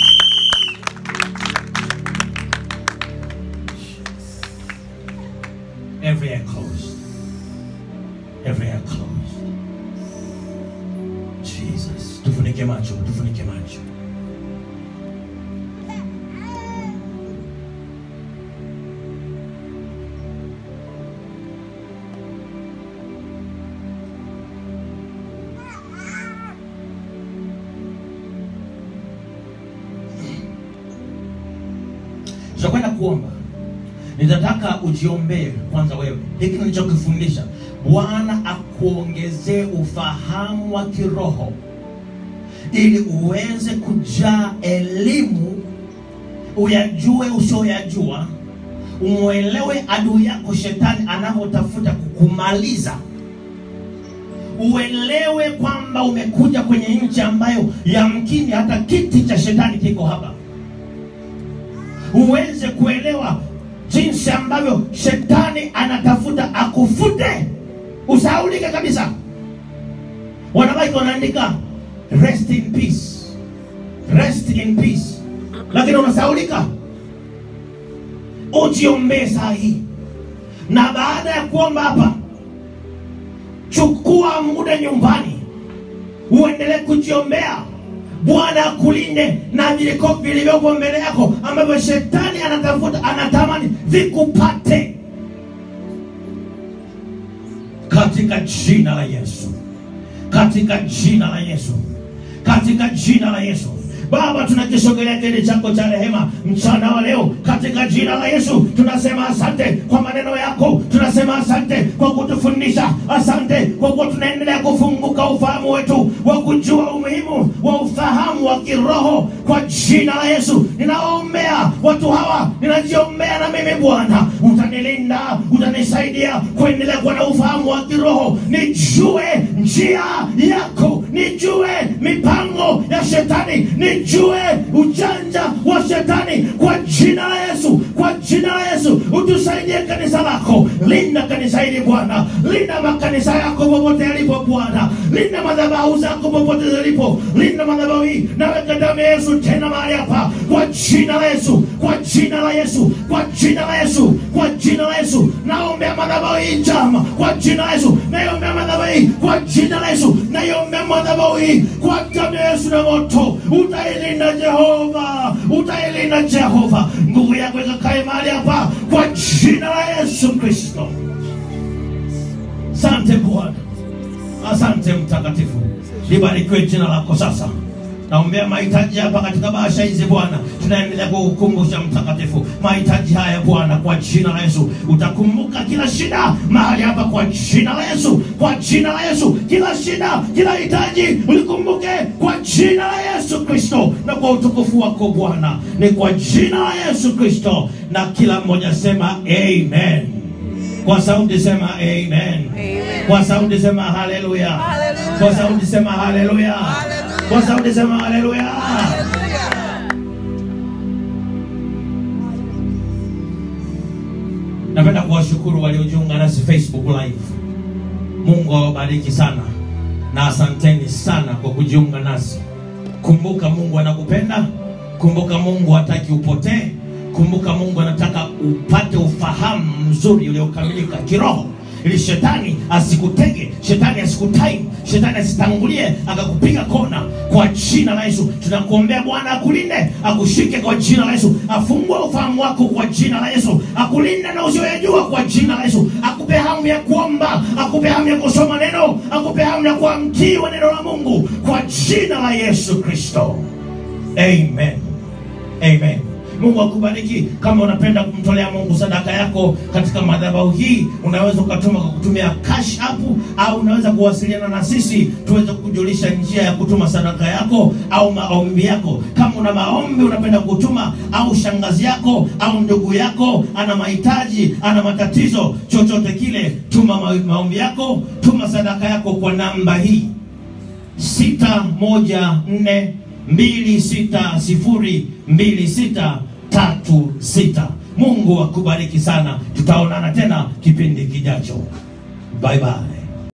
Every eye closed. Every eye closed. Jesus. Tufunike macho, tufunike macho. Tutakwenda kuomba. Nitataka ujiombee kwanza wewe. Hiki nilichokufundisha, Bwana akuongezee ufahamu wa kiroho ili uweze kujaa elimu, uyajue usioyajua, umuelewe adui yako shetani anapotafuta kukumaliza. Uelewe kwamba umekuja kwenye nchi ambayo yamkini hata kiti cha shetani kiko hapa. Uweze kuelewa jinsi ambavyo shetani anatafuta akufute, usahaulike kabisa. Wanabaki wanaandika rest in peace, rest in peace, lakini unasahaulika. Ujiombee saa hii, na baada ya kuomba hapa, chukua muda nyumbani uendelee kujiombea. Bwana akulinde na vilivyopo mbele yako ambavyo shetani anatafuta, anatamani vikupate, katika jina la Yesu, katika jina la Yesu, katika jina la Yesu. Baba, tunakisogelea kile chako cha rehema mchana wa leo katika jina la Yesu. Tunasema asante kwa maneno yako, tunasema asante kwa kutufundisha, asante kwa kuwa tunaendelea kufunguka ufahamu wetu wa kujua umuhimu wa ufahamu wa kiroho kwa jina la Yesu. Ninaombea watu hawa, ninajiombea na mimi Bwana, utanilinda, utanisaidia kuendelea kuwa na ufahamu wa kiroho, nijue njia yako, nijue mipango ya shetani, nijue ujanja wa shetani kwa jina la Yesu, kwa jina la Yesu. Utusaidie kanisa lako, linda kanisa hili Bwana, linda makanisa yako popote yalipo Bwana, linda madhabahu zako popote zilipo, linda madhabahu hii. Naweka damu ya Yesu tena mahali hapa kwa jina la Yesu, kwa jina la Yesu, kwa jina la Yesu, kwa jina la Yesu. Naombea madhabahu hii njama kwa jina la Yesu, naombea madhabahu hii kwa jina la Yesu, naombea madhabahu hii kwa damu ya Yesu na moto. Utailinda Jehova, utailinda Jehova. Nguvu yako ikakae mahali hapa kwa jina la Yesu Kristo. Asante Bwana, asante Mtakatifu, libarikiwe jina lako sasa. Naombea mahitaji hapa katika bahasha hizi Bwana, tunaendelea kukukumbusha Mtakatifu mahitaji haya Bwana kwa jina la Yesu. Utakumbuka kila shida mahali hapa kwa jina la Yesu, kwa jina la Yesu. Kila shida, kila hitaji ulikumbuke kwa jina la Yesu Kristo, na kwa utukufu wako Bwana, ni kwa jina la Yesu Kristo. Na kila mmoja sema amen. Kwa sauti sema amen. Amen. Kwa sauti sema haleluya. Hallelujah. Kwa sauti sema haleluya. Hallelujah. Kwa sauti sema haleluya. Hallelujah. Napenda kuwashukuru waliojiunga nasi Facebook live. Mungu awabariki sana, na asanteni sana kwa kujiunga nasi. Kumbuka Mungu anakupenda, kumbuka Mungu hataki upotee, kumbuka Mungu anataka upate ufahamu mzuri uliokamilika kiroho, ili shetani asikutege, shetani asikutime, shetani asitangulie akakupiga kona kwa jina la Yesu. Tunakuombea Bwana akulinde, akushike kwa jina la Yesu, afungue ufahamu wako kwa jina la Yesu, akulinde na usioyajua kwa jina la Yesu, akupe hamu ya kuomba, akupe hamu ya kusoma neno, akupe hamu ya kuamtii neno la Mungu kwa jina la Yesu Kristo. Amen. Amen. Mungu akubariki. Kama unapenda kumtolea Mungu sadaka yako katika madhabahu hii, unaweza ukatuma kwa kutumia cash app, au unaweza kuwasiliana na sisi tuweze kujulisha njia ya kutuma sadaka yako au maombi yako. Kama una maombi unapenda kutuma, au shangazi yako au ndugu yako ana mahitaji, ana matatizo, chochote kile, tuma maombi yako, tuma sadaka yako kwa namba hii 61426026636. Mungu akubariki sana. Tutaonana tena kipindi kijacho. Bye bye.